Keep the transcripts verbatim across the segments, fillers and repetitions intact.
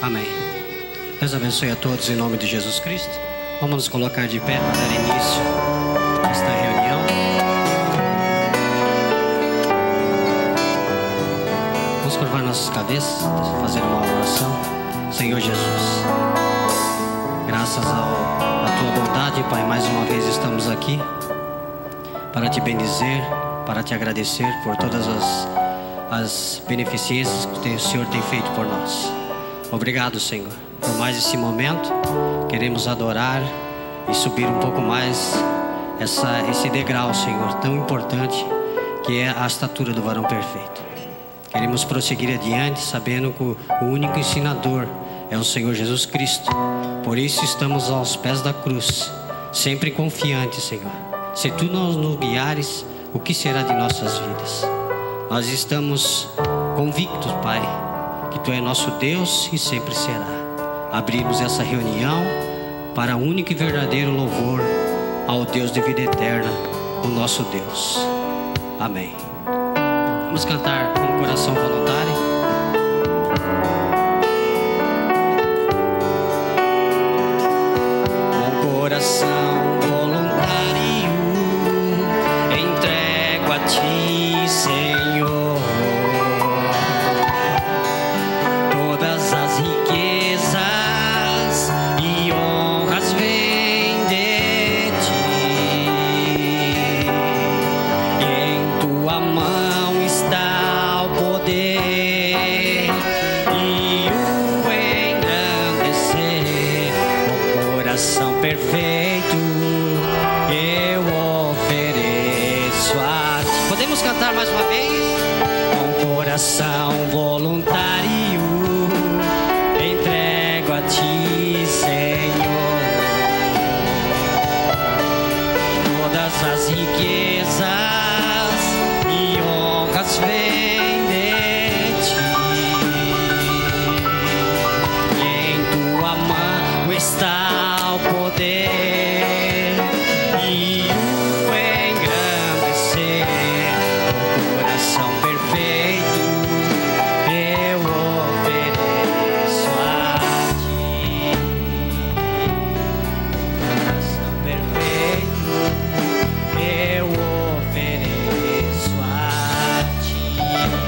Amém. Deus abençoe a todos em nome de Jesus Cristo. Vamos nos colocar de pé para dar início a esta reunião. Vamos curvar nossas cabeças, fazer uma oração. Senhor Jesus, graças ao, à tua bondade, Pai, mais uma vez estamos aqui para te bendizer, para te agradecer por todas as, as beneficências que o Senhor tem feito por nós. Obrigado, Senhor, por mais esse momento. Queremos adorar e subir um pouco mais essa, esse degrau, Senhor, tão importante que é a estatura do varão perfeito. Queremos prosseguir adiante sabendo que o único ensinador é o Senhor Jesus Cristo. Por isso estamos aos pés da cruz, sempre confiantes, Senhor. Se Tu nos, nos guiares, o que será de nossas vidas? Nós estamos convictos, Pai, que Tu é nosso Deus e sempre será. Abrimos essa reunião para o único e verdadeiro louvor ao Deus de vida eterna, o nosso Deus. Amém. Vamos cantar com o coração voluntário. Com coração voluntário, entrego a Ti, Senhor, todas as riquezas e honras vêm de Ti, e em Tua mão está o poder e o engrandecer. Com coração perfeito eu ofereço a Ti. Podemos cantar mais uma vez? Com coração voluntário, entrego a Ti, Senhor, todas as riquezas e honras vêm de Ti, e em Tua mão está o poder e o engrandecer. Com coração perfeito eu ofereço a Ti. Coração perfeito eu ofereço a Ti.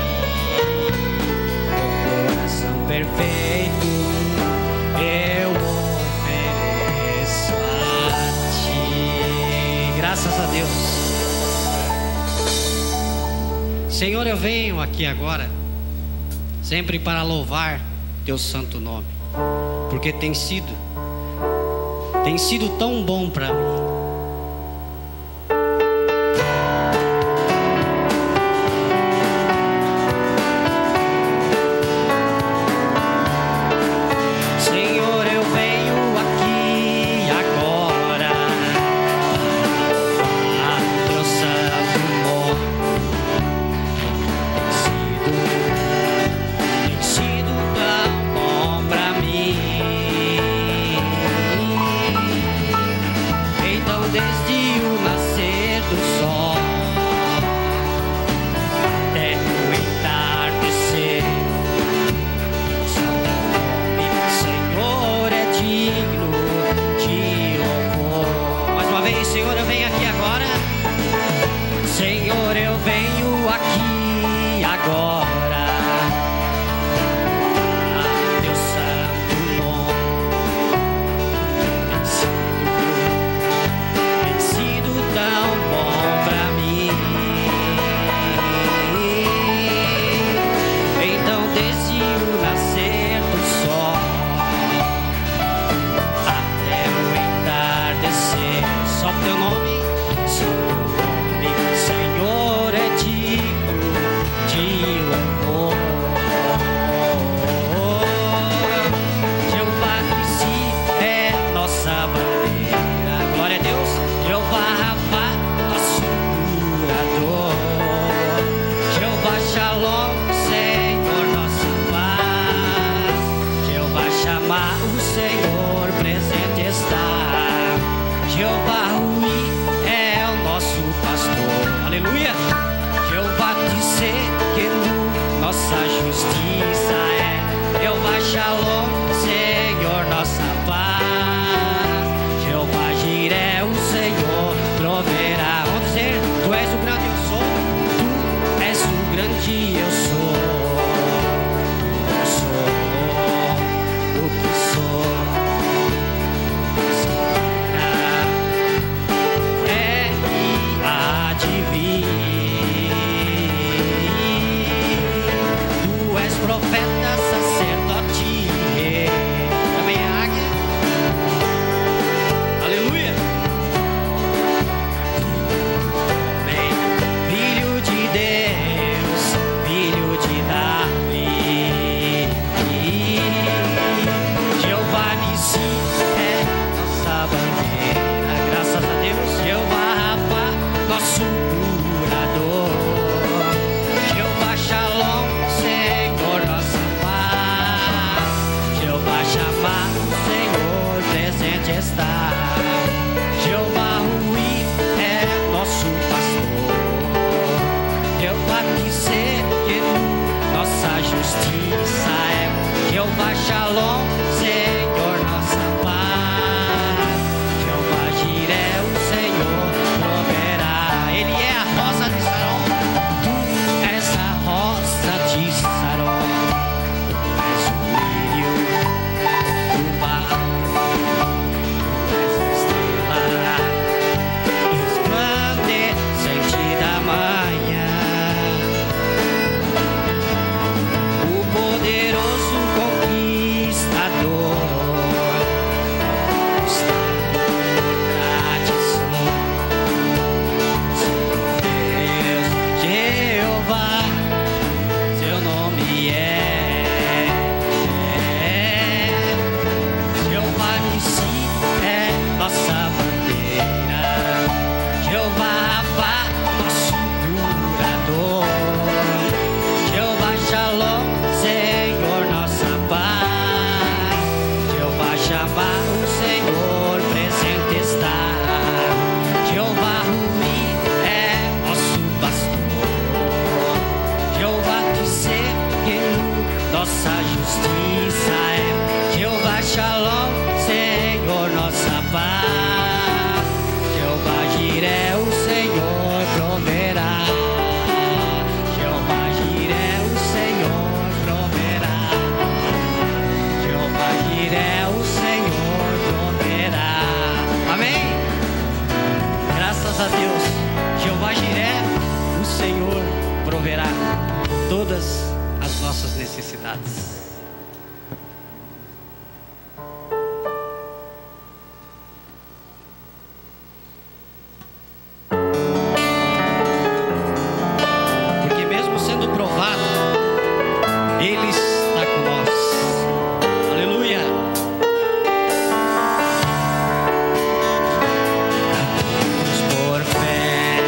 Com coração perfeito eu ofereço a Ti. Graças a Deus. Senhor, eu venho aqui agora sempre para louvar Teu santo nome, porque tem sido tem sido tão bom para mim. Senhor, eu venho aqui agora a Teu santo nome. Tem sido tão bom pra mim. Então desde o nascer do sol até o entardecer, só Teu nome, Senhor, é digno de louvor. Mais uma vez, Senhor, eu venho aqui agora. Senhor, eu venho aqui agora a Teu santo nome. Tem sido, tem sido tão bom pra mim. Então desde o nascer do sol até o entardecer, só Teu nome, só Teu nome, Senhor, é digno de louvor. Jeová Nissi é nossa bandeira, glória a Deus. Jeová Rafa, nosso curador. Jeová Shalom, Senhor, nossa paz. Jeová Shammah, o Senhor presente está. Jeová Rui é o nosso pastor, aleluia. Jeová Tissé, que nossa justiça é. Jeová Shalom, dificuldades. Porque mesmo sendo provado, Ele está com nós. Aleluia. Por fé,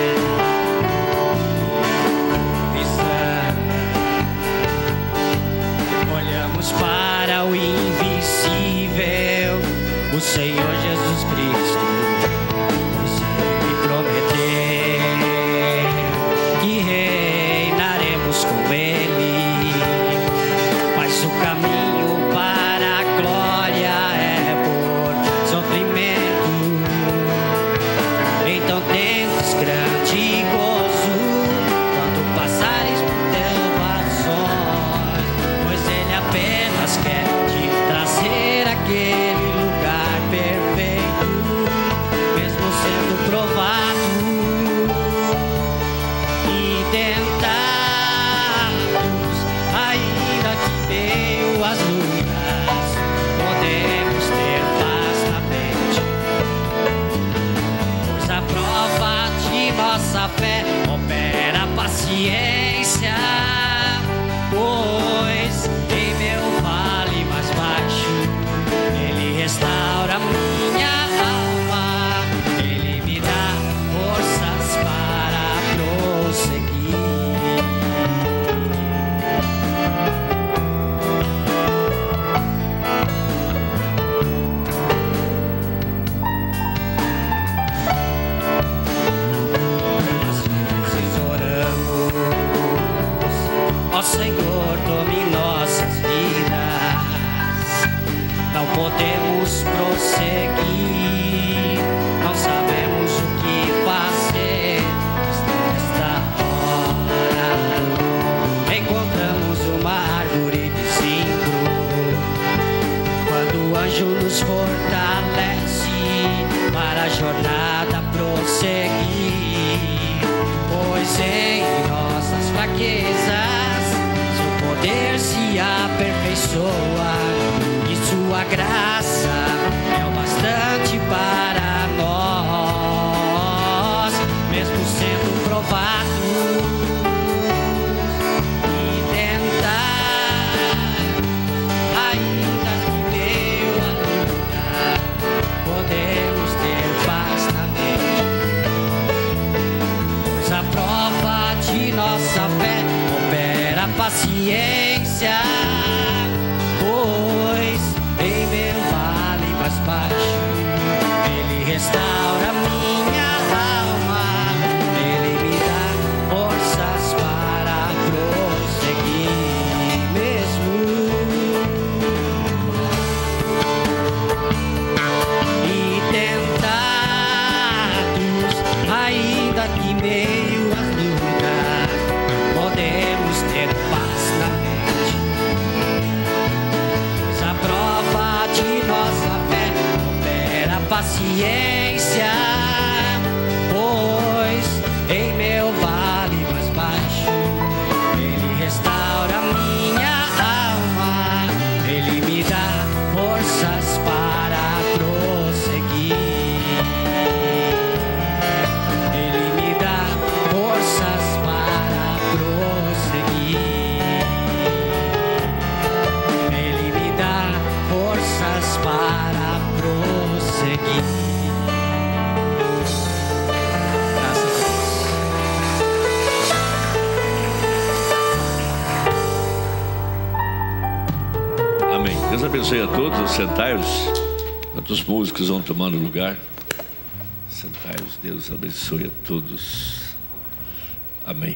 olhamos para o invisível, o Senhor Jesus Cristo, pois Ele prometeu que reinaremos com Ele, mas o caminho para a glória é por sofrimento. Então tendes grande gozo quando passares por provações, pois Ele apenas quer te trazer aquele lugar perfeito, mesmo sendo provado e tentados, ainda que meio às lutas, podemos ter paz na mente, pois a prova de nossa fé opera paciência. Pois em meu vale mais baixo, Ele restaura minha alma, Ele me dá forças para prosseguir. Às vezes oramos, ó Senhor, tome nossas vidas. Não podemos prosseguir, não sabemos o que fazer. Nesta hora encontramos uma árvore de zimbro, quando o anjo nos fortalece para a jornada prosseguir. Pois em nossas fraquezas seu poder se aperfeiçoa, e sua graça é o bastante para nós, mesmo sendo provados e tentados, ainda que meio à luta, podemos ter paz na mente, pois a prova de nossa fé opera paciência. Pois em meu vale mais baixo, Ele restaura minha alma, Ele me dá forças para prosseguir, mesmo e tentados, ainda que meio às lutas, podemos ter paz na mente, pois a prova de nossa fé opera paciência. Pois em meu vale mais baixo, Ele restaura minha alma, Ele me dá forças para prosseguir, Ele me dá forças para prosseguir, Ele me dá forças para prosseguir. Graças a Deus. Amém. Deus abençoe a todos. Sentai-vos. Enquanto os músicos vão tomando lugar, sentai-vos. Deus abençoe a todos. Amém.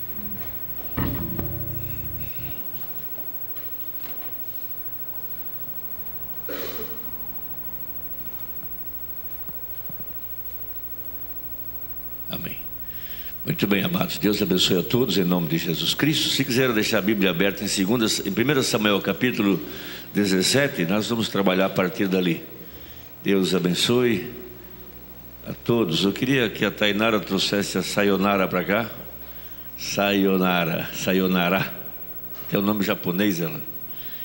Amém. Muito bem, amados. Deus abençoe a todos em nome de Jesus Cristo. Se quiserem deixar a Bíblia aberta em, segundas, em primeiro Samuel capítulo dezessete, nós vamos trabalhar a partir dali. Deus abençoe a todos. Eu queria que a Tainara trouxesse a Sayonara para cá. Sayonara, Sayonara. Tem um nome japonês ela.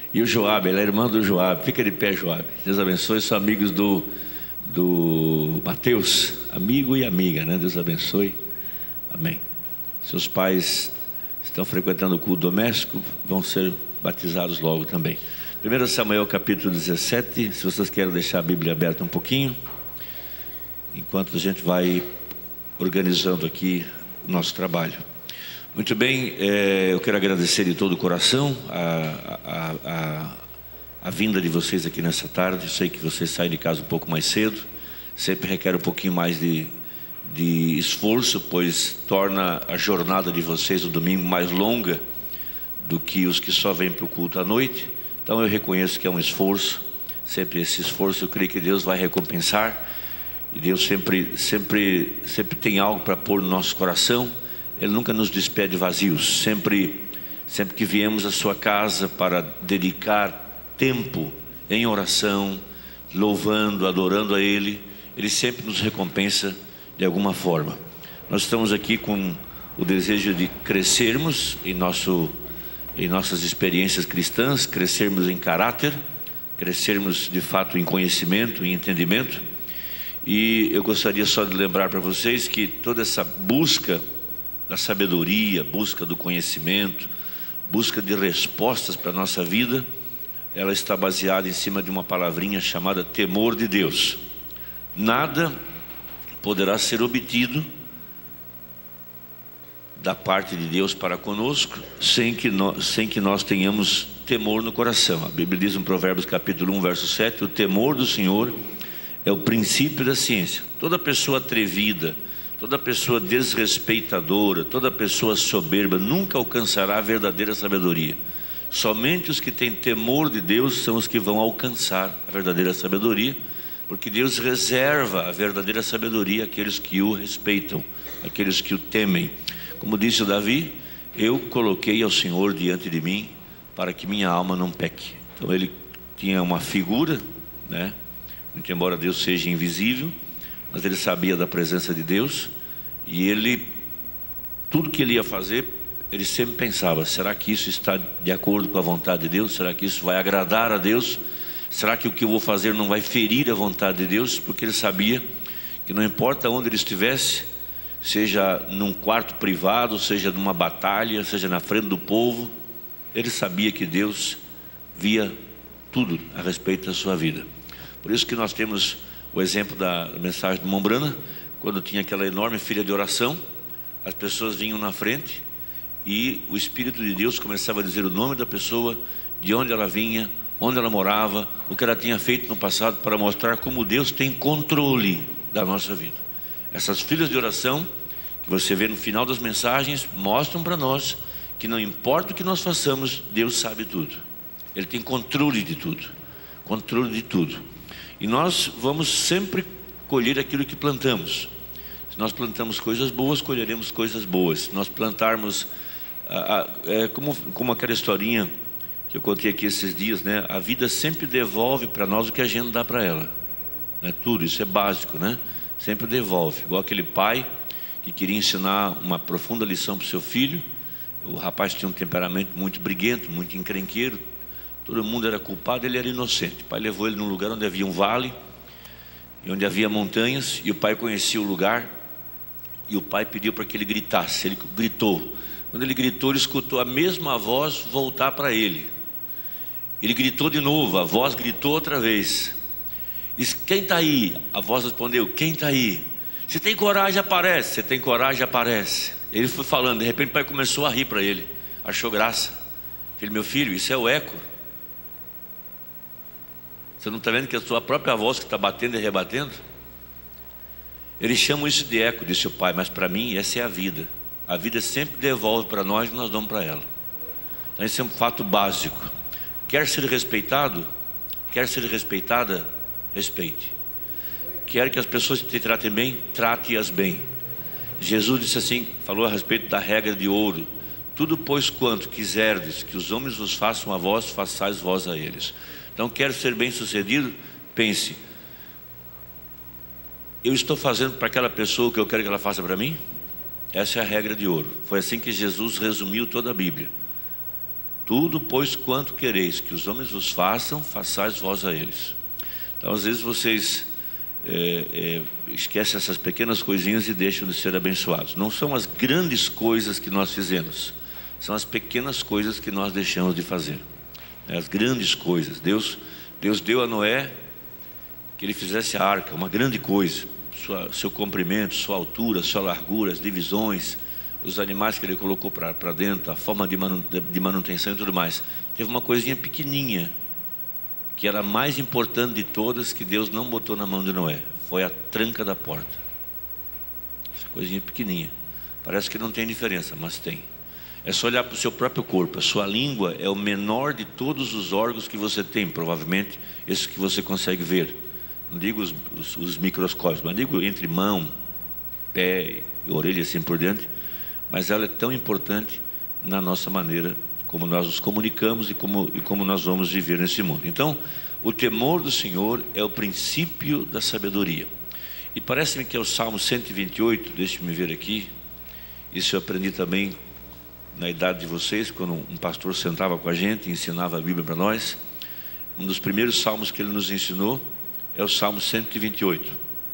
E o Joab, ela é irmã do Joab. Fica de pé, Joab. Deus abençoe. São amigos do, do Mateus. Amigo e amiga, né? Deus abençoe. Amém. Seus pais estão frequentando o culto doméstico, vão ser batizados logo também. primeiro Samuel capítulo dezessete. Se vocês querem deixar a Bíblia aberta um pouquinho, enquanto a gente vai organizando aqui o nosso trabalho. Muito bem, é, eu quero agradecer de todo o coração a, a, a, a vinda de vocês aqui nessa tarde. Eu sei que vocês saem de casa um pouco mais cedo, sempre requer um pouquinho mais de, de esforço, pois torna a jornada de vocês o domingo mais longa do que os que só vêm para o culto à noite. Então eu reconheço que é um esforço, sempre esse esforço eu creio que Deus vai recompensar, e Deus sempre, sempre, sempre tem algo para pôr no nosso coração. Ele nunca nos despede vazios. Sempre, sempre que viemos à sua casa para dedicar tempo em oração, louvando, adorando a Ele, Ele sempre nos recompensa de alguma forma. Nós estamos aqui com o desejo de crescermos em, nosso, em nossas experiências cristãs, crescermos em caráter, crescermos de fato em conhecimento, em entendimento. E eu gostaria só de lembrar para vocês que toda essa busca da sabedoria, busca do conhecimento, busca de respostas para a nossa vida, ela está baseada em cima de uma palavrinha chamada temor de Deus. Nada poderá ser obtido da parte de Deus para conosco sem que nós, sem que nós tenhamos temor no coração. A Bíblia diz em Provérbios capítulo um, verso sete, o temor do Senhor é o princípio da ciência. Toda pessoa atrevida, toda pessoa desrespeitadora, toda pessoa soberba nunca alcançará a verdadeira sabedoria. Somente os que têm temor de Deus são os que vão alcançar a verdadeira sabedoria, porque Deus reserva a verdadeira sabedoria àqueles que o respeitam, àqueles que o temem. Como disse o Davi, eu coloquei ao Senhor diante de mim para que minha alma não peque. Então ele tinha uma figura, né? Muito embora Deus seja invisível, mas ele sabia da presença de Deus, e ele, tudo que ele ia fazer, ele sempre pensava, será que isso está de acordo com a vontade de Deus? Será que isso vai agradar a Deus? Será que o que eu vou fazer não vai ferir a vontade de Deus? Porque ele sabia que não importa onde ele estivesse, seja num quarto privado, seja numa batalha, seja na frente do povo, ele sabia que Deus via tudo a respeito da sua vida. Por isso que nós temos o exemplo da mensagem do Mombrana, quando tinha aquela enorme fila de oração, as pessoas vinham na frente e o Espírito de Deus começava a dizer o nome da pessoa, de onde ela vinha, onde ela morava, o que ela tinha feito no passado, para mostrar como Deus tem controle da nossa vida. Essas filas de oração que você vê no final das mensagens mostram para nós que não importa o que nós façamos, Deus sabe tudo. Ele tem controle de tudo, controle de tudo. E nós vamos sempre colher aquilo que plantamos. Se nós plantamos coisas boas, colheremos coisas boas. Se nós plantarmos, ah, ah, é como, como aquela historinha que eu contei aqui esses dias, né? A vida sempre devolve para nós o que a gente dá para ela. Não é tudo, isso é básico, né? Sempre devolve. Igual aquele pai que queria ensinar uma profunda lição para o seu filho. O rapaz tinha um temperamento muito briguento, muito encrenqueiro. Todo mundo era culpado, ele era inocente. O pai levou ele num lugar onde havia um vale e onde havia montanhas, e o pai conhecia o lugar, e o pai pediu para que ele gritasse. Ele gritou. Quando ele gritou, ele escutou a mesma voz voltar para ele. Ele gritou de novo, a voz gritou outra vez. Disse, quem está aí? A voz respondeu, quem está aí? Se tem coragem, aparece. Se tem coragem, aparece. Ele foi falando, de repente o pai começou a rir para ele. Achou graça. Filho, meu filho, isso é o eco. Você não está vendo que é a sua própria voz que está batendo e rebatendo? Eles chamam isso de eco, disse o pai, mas para mim essa é a vida. A vida sempre devolve para nós e nós damos para ela. Então esse é um fato básico. Quer ser respeitado? Quer ser respeitada? Respeite. Quer que as pessoas te tratem bem? Trate-as bem. Jesus disse assim, falou a respeito da regra de ouro. Tudo pois quanto quiserdes que os homens vos façam a vós, façais vós a eles. Então, quer ser bem sucedido? Pense, eu estou fazendo para aquela pessoa o que eu quero que ela faça para mim? Essa é a regra de ouro. Foi assim que Jesus resumiu toda a Bíblia. Tudo, pois, quanto quereis que os homens vos façam, façais vós a eles. Então, às vezes vocês é, é, esquecem essas pequenas coisinhas e deixam de ser abençoados. Não são as grandes coisas que nós fizemos, são as pequenas coisas que nós deixamos de fazer. As grandes coisas, Deus, Deus deu a Noé que ele fizesse a arca, uma grande coisa, sua, seu comprimento, sua altura, sua largura, as divisões, os animais que ele colocou para dentro, a forma de, manu, de manutenção e tudo mais. Teve uma coisinha pequenininha, que era a mais importante de todas, que Deus não botou na mão de Noé, foi a tranca da porta. Essa coisinha pequenininha, parece que não tem diferença, mas tem. É só olhar para o seu próprio corpo. A sua língua é o menor de todos os órgãos que você tem, provavelmente esses que você consegue ver. Não digo os, os, os microscópios, mas digo entre mão, pé, orelha e assim por diante. Mas ela é tão importante na nossa maneira como nós nos comunicamos e como, e como nós vamos viver nesse mundo. Então, o temor do Senhor é o princípio da sabedoria. E parece-me que é o Salmo cento e vinte e oito, deixe-me ver aqui. Isso eu aprendi também na idade de vocês, quando um pastor sentava com a gente e ensinava a Bíblia para nós. Um dos primeiros salmos que ele nos ensinou é o Salmo cento e vinte e oito,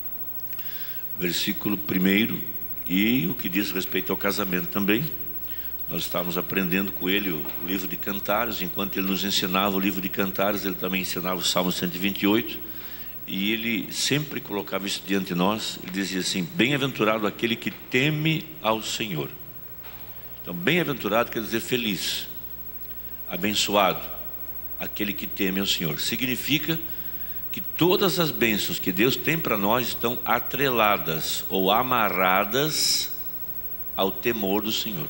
versículo primeiro, e o que diz respeito ao casamento também. Nós estávamos aprendendo com ele o livro de Cantares. Enquanto ele nos ensinava o livro de Cantares, ele também ensinava o Salmo cento e vinte e oito, e ele sempre colocava isso diante de nós. Ele dizia assim: bem-aventurado aquele que teme ao Senhor. Então, bem-aventurado quer dizer feliz, abençoado, aquele que teme ao Senhor. Significa que todas as bênçãos que Deus tem para nós estão atreladas ou amarradas ao temor do Senhor.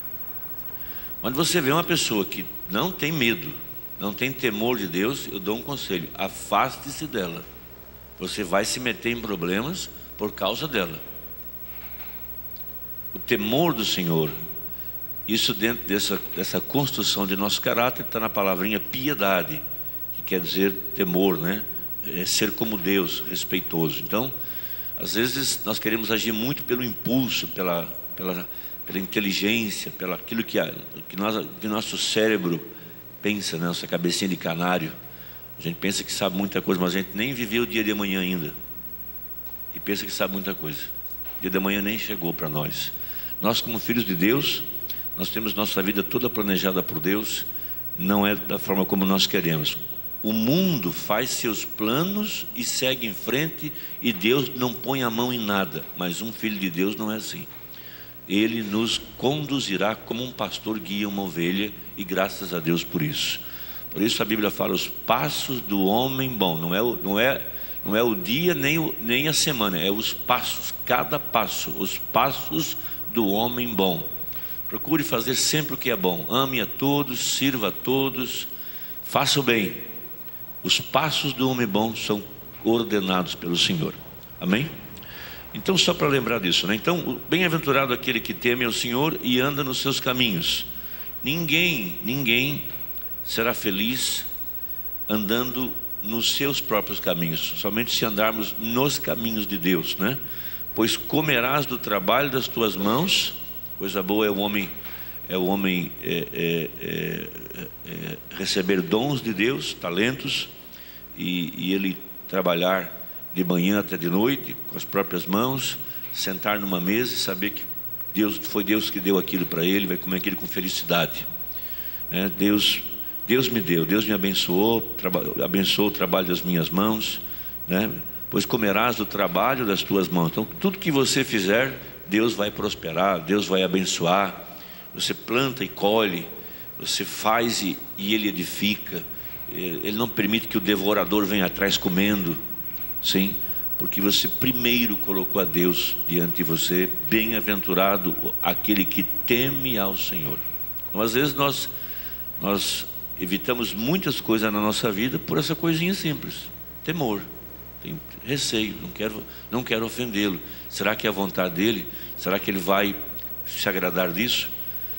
Quando você vê uma pessoa que não tem medo, não tem temor de Deus, eu dou um conselho: afaste-se dela. Você vai se meter em problemas por causa dela. O temor do Senhor, isso dentro dessa, dessa construção de nosso caráter, está na palavrinha piedade, que quer dizer temor, né? É ser como Deus, respeitoso. Então, às vezes nós queremos agir muito pelo impulso, pela, pela, pela inteligência, pelo aquilo que, a, que, nós, que nosso cérebro pensa, né? Nossa cabecinha de canário. A gente pensa que sabe muita coisa, mas a gente nem viveu o dia de amanhã ainda, e pensa que sabe muita coisa. O dia de amanhã nem chegou para nós. Nós, como filhos de Deus, nós temos nossa vida toda planejada por Deus. Não é da forma como nós queremos. O mundo faz seus planos e segue em frente, e Deus não põe a mão em nada. Mas um filho de Deus não é assim. Ele nos conduzirá como um pastor guia uma ovelha, e graças a Deus por isso. Por isso a Bíblia fala: os passos do homem bom. Não é, não é, não é o dia nem, o, nem a semana, é os passos, cada passo, os passos do homem bom. Procure fazer sempre o que é bom. Ame a todos, sirva a todos, faça o bem. Os passos do homem bom são ordenados pelo Senhor. Amém? Então, só para lembrar disso, né? Então, bem-aventurado aquele que teme ao Senhor e anda nos seus caminhos. Ninguém, ninguém será feliz andando nos seus próprios caminhos, somente se andarmos nos caminhos de Deus, né? Pois comerás do trabalho das tuas mãos. Coisa boa é o homem, é o homem é, é, é, é, receber dons de Deus, talentos, e, e ele trabalhar de manhã até de noite com as próprias mãos, sentar numa mesa e saber que Deus, foi Deus que deu aquilo para ele, vai comer aquilo com felicidade, né? Deus, Deus me deu, Deus me abençoou, traba, abençoou o trabalho das minhas mãos, né? Pois comerás do trabalho das tuas mãos. Então, tudo que você fizer, Deus vai prosperar, Deus vai abençoar. Você planta e colhe, você faz e, e Ele edifica. Ele não permite que o devorador venha atrás comendo, sim, porque você primeiro colocou a Deus diante de você. Bem-aventurado aquele que teme ao Senhor. Então, às vezes nós, nós evitamos muitas coisas na nossa vida por essa coisinha simples: temor. Tenho receio, não quero, não quero ofendê-lo. Será que é a vontade dele? Será que ele vai se agradar disso?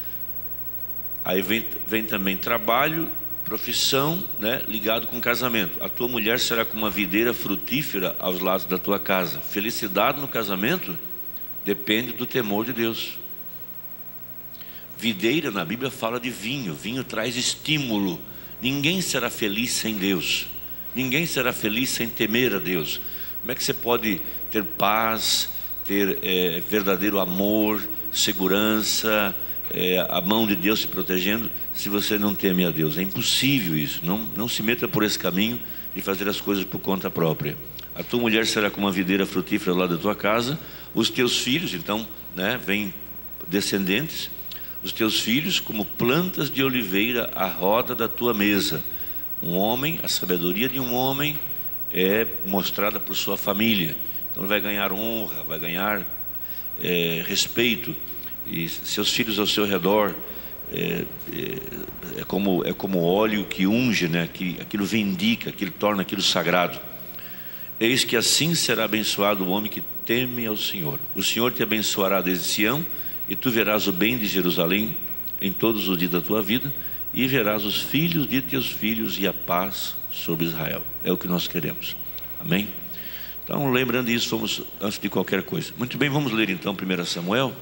Aí vem, vem também trabalho, profissão, né, ligado com casamento. A tua mulher será como uma videira frutífera aos lados da tua casa. Felicidade no casamento depende do temor de Deus. Videira na Bíblia fala de vinho. Vinho traz estímulo. Ninguém será feliz sem Deus. Ninguém será feliz sem temer a Deus. Como é que você pode ter paz, ter é, verdadeiro amor, segurança, é, a mão de Deus te protegendo, se você não teme a Deus? É impossível isso. Não, não se meta por esse caminho de fazer as coisas por conta própria. A tua mulher será como uma videira frutífera lá da tua casa. Os teus filhos, então, né, vem descendentes. Os teus filhos como plantas de oliveira à roda da tua mesa. Um homem, a sabedoria de um homem é mostrada por sua família. Então ele vai ganhar honra, vai ganhar é, respeito. E seus filhos ao seu redor é, é, é, como, é como óleo que unge, né? que, aquilo vindica, aquilo torna aquilo sagrado. Eis que assim será abençoado o homem que teme ao Senhor. O Senhor te abençoará desde Sião, e tu verás o bem de Jerusalém em todos os dias da tua vida, e verás os filhos de teus filhos e a paz sobre Israel. É o que nós queremos. Amém? Então, lembrando isso, vamos antes de qualquer coisa. Muito bem, vamos ler então primeiro Samuel.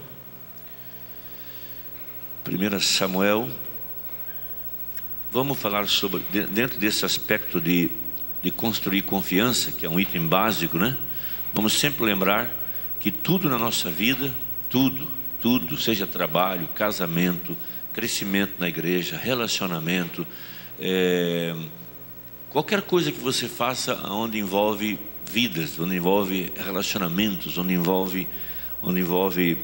primeiro Samuel. Vamos falar sobre, dentro desse aspecto de, de construir confiança, que é um item básico, né? Vamos sempre lembrar que tudo na nossa vida, tudo, tudo, seja trabalho, casamento, crescimento na igreja, relacionamento, é, qualquer coisa que você faça onde envolve vidas, onde envolve relacionamentos, onde envolve, onde envolve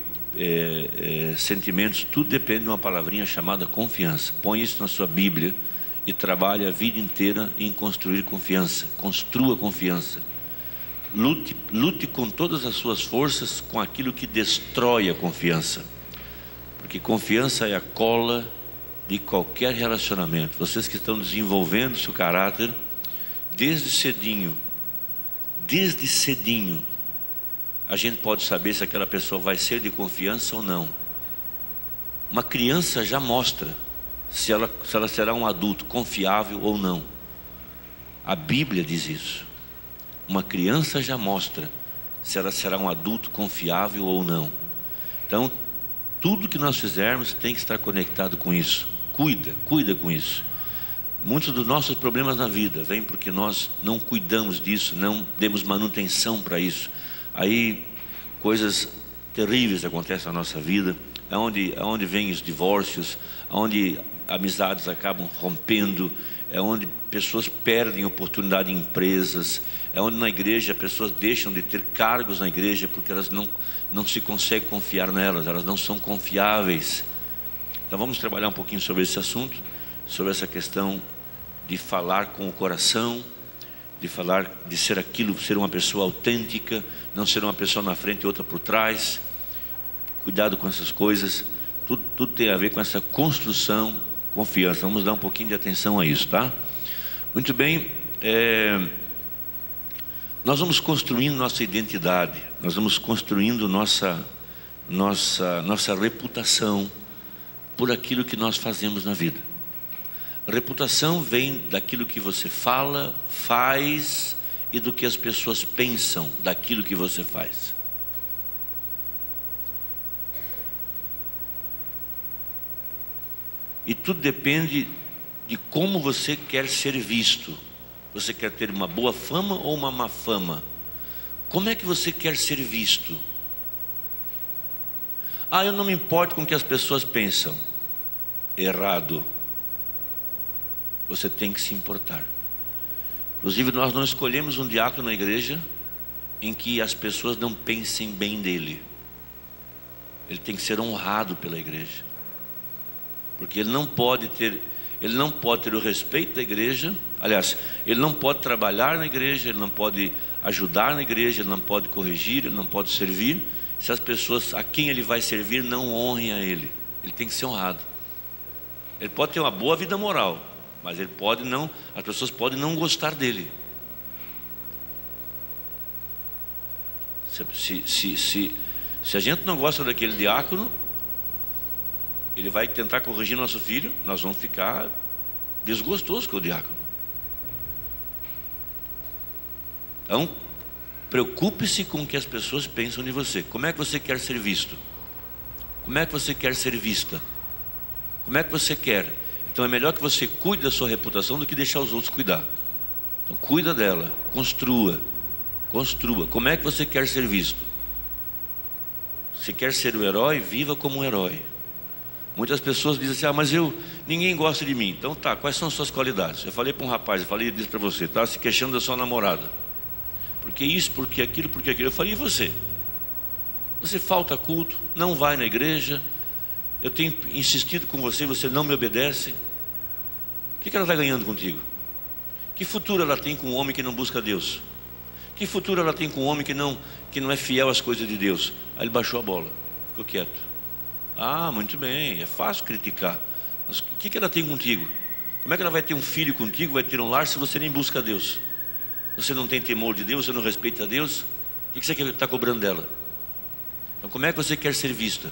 é, é, sentimentos, tudo depende de uma palavrinha chamada confiança. Põe isso na sua Bíblia e trabalhe a vida inteira em construir confiança. Construa confiança. Lute, lute com todas as suas forças com aquilo que destrói a confiança, porque confiança é a cola de qualquer relacionamento. Vocês que estão desenvolvendo seu caráter desde cedinho, desde cedinho, a gente pode saber se aquela pessoa vai ser de confiança ou não. Uma criança já mostra se ela, se ela será um adulto confiável ou não. A Bíblia diz isso. Uma criança já mostra se ela será um adulto confiável ou não. Então, tudo que nós fizermos tem que estar conectado com isso. Cuida, cuida com isso. Muitos dos nossos problemas na vida vêm porque nós não cuidamos disso, não demos manutenção para isso. Aí, coisas terríveis acontecem na nossa vida, aonde, aonde vêm os divórcios, aonde amizades acabam rompendo, é onde pessoas perdem oportunidade em empresas, é onde na igreja pessoas deixam de ter cargos na igreja porque elas não, não se consegue confiar nelas, elas não são confiáveis. Então vamos trabalhar um pouquinho sobre esse assunto, sobre essa questão de falar com o coração, de falar, de ser aquilo, ser uma pessoa autêntica, não ser uma pessoa na frente e outra por trás. Cuidado com essas coisas, tudo, tudo tem a ver com essa construção, confiança. Vamos dar um pouquinho de atenção a isso, tá? Muito bem, é, nós vamos construindo nossa identidade, nós vamos construindo nossa, nossa, nossa reputação por aquilo que nós fazemos na vida. Reputação vem daquilo que você fala, faz e do que as pessoas pensam daquilo que você faz. E tudo depende de como você quer ser visto. Você quer ter uma boa fama ou uma má fama? Como é que você quer ser visto? Ah, eu não me importo com o que as pessoas pensam. Errado. Você tem que se importar. Inclusive nós não escolhemos um diácono na igreja em que as pessoas não pensem bem dele. Ele tem que ser honrado pela igreja, porque ele não pode ter, ele não pode ter o respeito da igreja. Aliás, ele não pode trabalhar na igreja, ele não pode ajudar na igreja, ele não pode corrigir, ele não pode servir, se as pessoas a quem ele vai servir não honrem a ele. Ele tem que ser honrado. Ele pode ter uma boa vida moral, mas ele pode não, as pessoas podem não gostar dele. Se, se, se, se, se a gente não gosta daquele diácono, ele vai tentar corrigir nosso filho, nós vamos ficar desgostosos com o diácono. Então, preocupe-se com o que as pessoas pensam de você. Como é que você quer ser visto? Como é que você quer ser vista? Como é que você quer? Então é melhor que você cuide da sua reputação do que deixar os outros cuidar. Então cuida dela, construa, construa. Como é que você quer ser visto? Se quer ser o herói, viva como um herói. Muitas pessoas dizem assim, ah, mas eu, ninguém gosta de mim. Então tá, quais são as suas qualidades? Eu falei para um rapaz, eu falei disso para você, estava se queixando da sua namorada. Porque isso, porque aquilo, porque aquilo. Eu falei, e você? Você falta culto, não vai na igreja, eu tenho insistido com você, você não me obedece. O que ela está ganhando contigo? Que futuro ela tem com um homem que não busca Deus? Que futuro ela tem com um homem que não, que não é fiel às coisas de Deus? Aí ele baixou a bola, ficou quieto. Ah, muito bem, é fácil criticar. Mas o que ela tem contigo? Como é que ela vai ter um filho contigo, vai ter um lar, se você nem busca Deus? Você não tem temor de Deus, você não respeita Deus? O que você está cobrando dela? Então como é que você quer ser vista?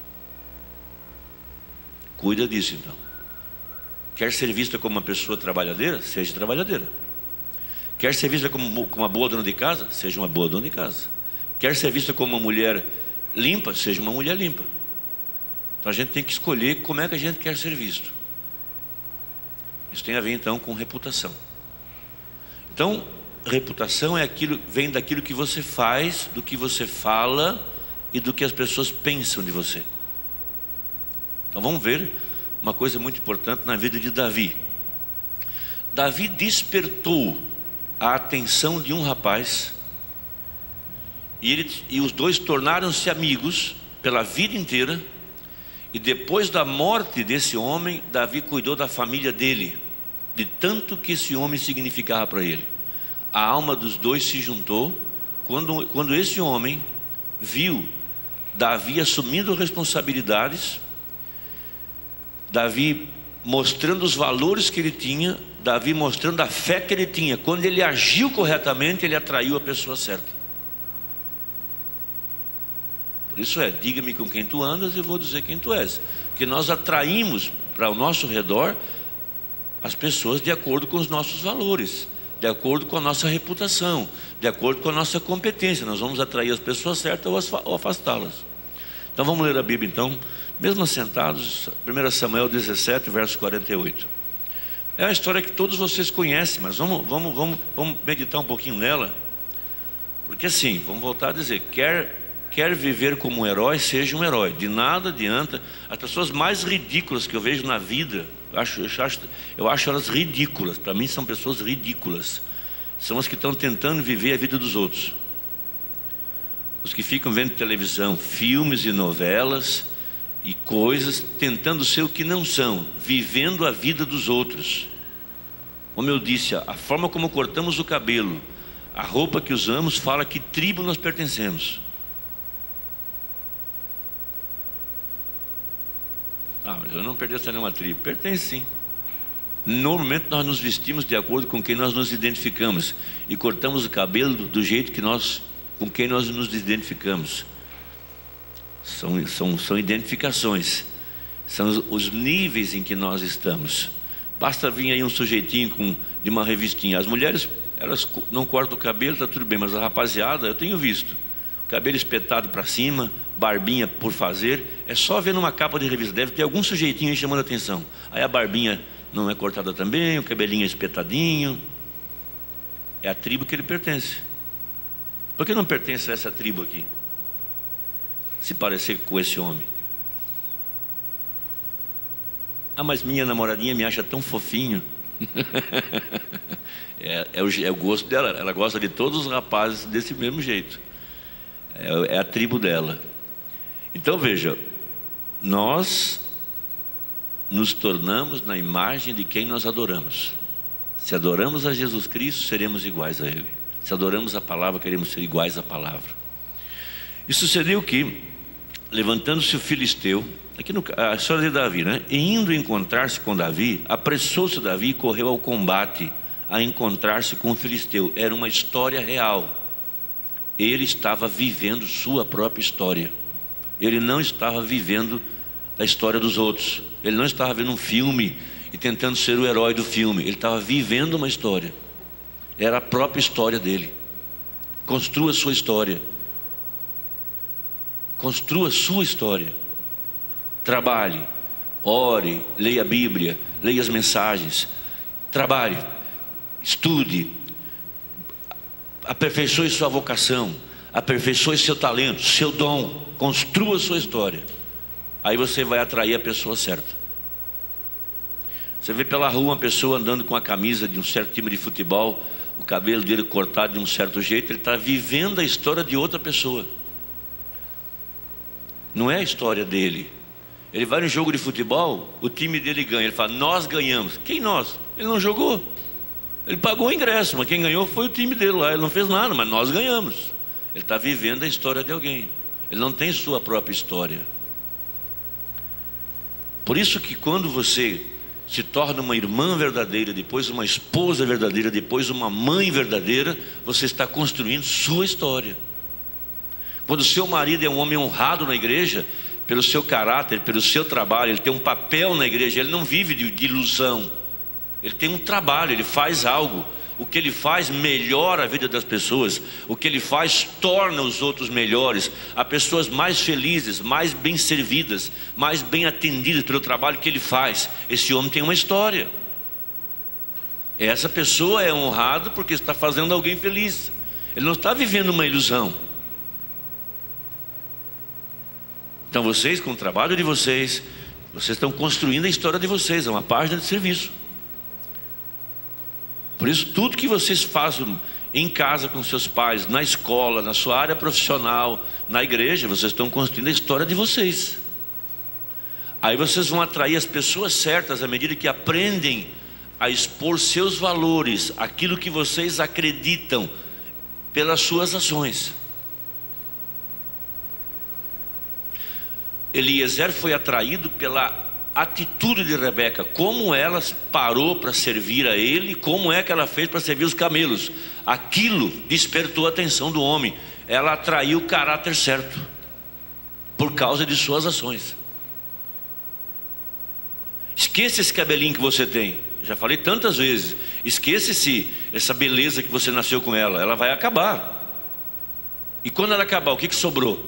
Cuida disso então. Quer ser vista como uma pessoa trabalhadeira? Seja trabalhadeira. Quer ser vista como uma boa dona de casa? Seja uma boa dona de casa. Quer ser vista como uma mulher limpa? Seja uma mulher limpa. Então a gente tem que escolher como é que a gente quer ser visto. Isso tem a ver então com reputação. Então, reputação é aquilo, vem daquilo que você faz, do que você fala e do que as pessoas pensam de você. Então vamos ver uma coisa muito importante na vida de Davi. Davi despertou a atenção de um rapaz e, ele, e os dois tornaram-se amigos pela vida inteira. E depois da morte desse homem, Davi cuidou da família dele, de tanto que esse homem significava para ele. A alma dos dois se juntou. Quando, quando esse homem viu Davi assumindo responsabilidades, Davi mostrando os valores que ele tinha, Davi mostrando a fé que ele tinha, quando ele agiu corretamente, ele atraiu a pessoa certa. Por isso é, diga-me com quem tu andas e eu vou dizer quem tu és. Porque nós atraímos para o nosso redor as pessoas de acordo com os nossos valores, de acordo com a nossa reputação, de acordo com a nossa competência. Nós vamos atrair as pessoas certas ou afastá-las. Então vamos ler a Bíblia então, mesmo sentados, primeiro Samuel dezessete, verso quarenta e oito. É uma história que todos vocês conhecem, mas vamos, vamos, vamos, vamos meditar um pouquinho nela. Porque assim, vamos voltar a dizer, quer... Quer viver como um herói, seja um herói. De nada adianta. As pessoas mais ridículas que eu vejo na vida, eu acho, eu acho, eu acho elas ridículas. Para mim são pessoas ridículas. São as que estão tentando viver a vida dos outros. Os que ficam vendo televisão, filmes e novelas e coisas, tentando ser o que não são, vivendo a vida dos outros. Como eu disse, a forma como cortamos o cabelo, a roupa que usamos, fala que tribo nós pertencemos. Ah, mas eu não pertenço a nenhuma tribo. Pertence sim. Normalmente nós nos vestimos de acordo com quem nós nos identificamos e cortamos o cabelo do, do jeito que nós, com quem nós nos identificamos. São, são, são identificações, são os, os níveis em que nós estamos. Basta vir aí um sujeitinho com, de uma revistinha. As mulheres, elas não cortam o cabelo, está tudo bem, mas a rapaziada, eu tenho visto cabelo espetado para cima, barbinha por fazer. É só ver numa capa de revista, deve ter algum sujeitinho aí chamando a atenção. Aí a barbinha não é cortada também, o cabelinho é espetadinho. É a tribo que ele pertence. Por que não pertence a essa tribo aqui? Se parecer com esse homem. Ah, mas minha namoradinha me acha tão fofinho. é, é, o, é o gosto dela. Ela gosta de todos os rapazes desse mesmo jeito. É, é a tribo dela. Então veja, nós nos tornamos na imagem de quem nós adoramos. Se adoramos a Jesus Cristo, seremos iguais a Ele. Se adoramos a palavra, queremos ser iguais à palavra. E sucedeu que, levantando-se o filisteu, aqui no, a história de Davi, né? E indo encontrar-se com Davi, apressou-se Davi e correu ao combate, a encontrar-se com o filisteu. Era uma história real. Ele estava vivendo sua própria história. Ele não estava vivendo a história dos outros. Ele não estava vendo um filme e tentando ser o herói do filme. Ele estava vivendo uma história. Era a própria história dele. Construa a sua história. Construa a sua história. Trabalhe, ore, leia a Bíblia, leia as mensagens, trabalhe, estude, aperfeiçoe sua vocação, aperfeiçoe seu talento, seu dom, construa sua história. Aí você vai atrair a pessoa certa. Você vê pela rua uma pessoa andando com a camisa de um certo time de futebol, o cabelo dele cortado de um certo jeito, ele está vivendo a história de outra pessoa. Não é a história dele. Ele vai no jogo de futebol, o time dele ganha, ele fala, nós ganhamos. Quem nós? Ele não jogou. Ele pagou o ingresso, mas quem ganhou foi o time dele lá. Ele não fez nada, mas nós ganhamos. Ele está vivendo a história de alguém. Ele não tem sua própria história. Por isso que quando você se torna uma irmã verdadeira, depois uma esposa verdadeira, depois uma mãe verdadeira, você está construindo sua história. Quando o seu marido é um homem honrado na igreja, pelo seu caráter, pelo seu trabalho, ele tem um papel na igreja, ele não vive de, de ilusão. Ele tem um trabalho, ele faz algo. O que ele faz melhora a vida das pessoas. O que ele faz torna os outros melhores. Há pessoas mais felizes, mais bem servidas, mais bem atendidas pelo trabalho que ele faz. Esse homem tem uma história. Essa pessoa é honrada porque está fazendo alguém feliz. Ele não está vivendo uma ilusão. Então vocês, com o trabalho de vocês, vocês estão construindo a história de vocês. É uma página de serviço. Por isso, tudo que vocês fazem em casa com seus pais, na escola, na sua área profissional, na igreja, vocês estão construindo a história de vocês. Aí vocês vão atrair as pessoas certas à medida que aprendem a expor seus valores, aquilo que vocês acreditam, pelas suas ações. Eliezer foi atraído pela atitude de Rebeca, como ela parou para servir a ele, como é que ela fez para servir os camelos. Aquilo despertou a atenção do homem. Ela atraiu o caráter certo por causa de suas ações. Esqueça esse cabelinho que você tem. Já falei tantas vezes. Esqueça esse, essa beleza que você nasceu com ela. Ela vai acabar. E quando ela acabar, o que, que sobrou?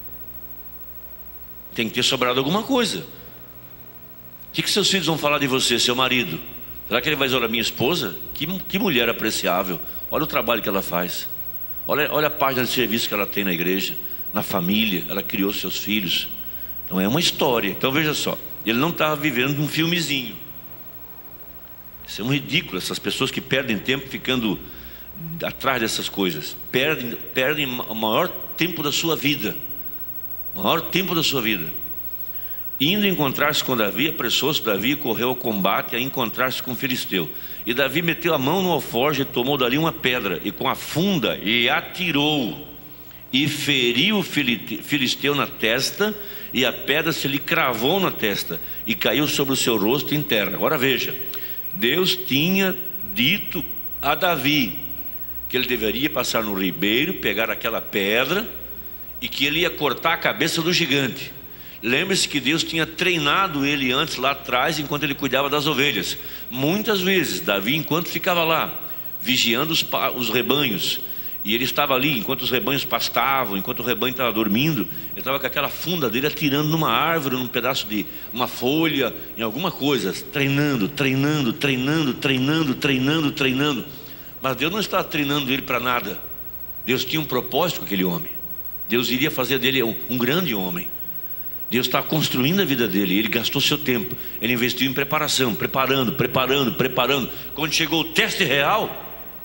Tem que ter sobrado alguma coisa. O que, que seus filhos vão falar de você, seu marido? Será que ele vai dizer, olha, minha esposa, que, que mulher apreciável, olha o trabalho que ela faz, olha, olha a página de serviço que ela tem na igreja, na família, ela criou seus filhos. Então é uma história. Então veja só, ele não estava vivendo um filmezinho. Isso é um ridículo, essas pessoas que perdem tempo ficando atrás dessas coisas, perdem, perdem o maior tempo da sua vida, o maior tempo da sua vida. Indo encontrar-se com Davi, apressou-se Davi e correu ao combate a encontrar-se com o filisteu. E Davi meteu a mão no alforje e tomou dali uma pedra, e com a funda e atirou, e feriu o filisteu na testa, e a pedra se lhe cravou na testa, e caiu sobre o seu rosto em terra. Agora veja, Deus tinha dito a Davi que ele deveria passar no ribeiro, pegar aquela pedra, e que ele ia cortar a cabeça do gigante. Lembre-se que Deus tinha treinado ele antes lá atrás, enquanto ele cuidava das ovelhas. Muitas vezes, Davi, enquanto ficava lá, vigiando os, os rebanhos, e ele estava ali, enquanto os rebanhos pastavam, enquanto o rebanho estava dormindo, ele estava com aquela funda dele atirando numa árvore, num pedaço de uma folha, em alguma coisa, treinando, treinando, treinando, treinando, treinando, treinando. Mas Deus não estava treinando ele para nada. Deus tinha um propósito com aquele homem. Deus iria fazer dele um, um grande homem. Deus está construindo a vida dele. Ele gastou seu tempo, ele investiu em preparação, preparando, preparando, preparando. Quando chegou o teste real,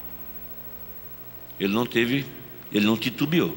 ele não teve, ele não titubeou.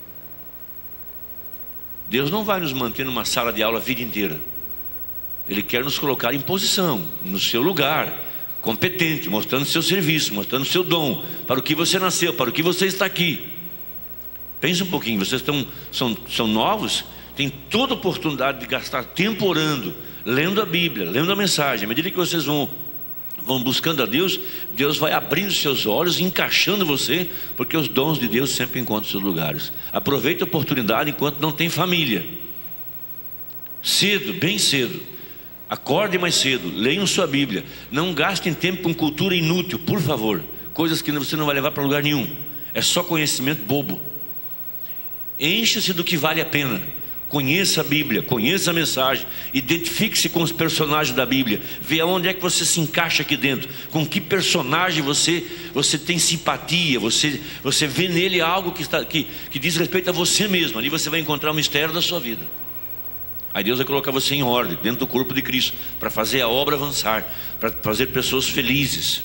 Deus não vai nos manter numa sala de aula a vida inteira. Ele quer nos colocar em posição, no seu lugar, competente, mostrando seu serviço, mostrando seu dom, para o que você nasceu, para o que você está aqui. Pense um pouquinho, vocês estão, são, são novos, tem toda a oportunidade de gastar tempo orando, lendo a Bíblia, lendo a mensagem. À medida que vocês vão, vão buscando a Deus, Deus vai abrindo seus olhos, encaixando você, porque os dons de Deus sempre encontram seus lugares. Aproveite a oportunidade enquanto não tem família. Cedo, bem cedo, acorde mais cedo, leiam sua Bíblia. Não gastem tempo com cultura inútil, por favor. Coisas que você não vai levar para lugar nenhum. É só conhecimento bobo. Encha-se do que vale a pena. Conheça a Bíblia, conheça a mensagem, identifique-se com os personagens da Bíblia, veja onde é que você se encaixa aqui dentro, com que personagem você, você tem simpatia, você, você vê nele algo que, está, que, que diz respeito a você mesmo. Ali você vai encontrar o mistério da sua vida. Aí Deus vai colocar você em ordem, dentro do corpo de Cristo, para fazer a obra avançar, para fazer pessoas felizes.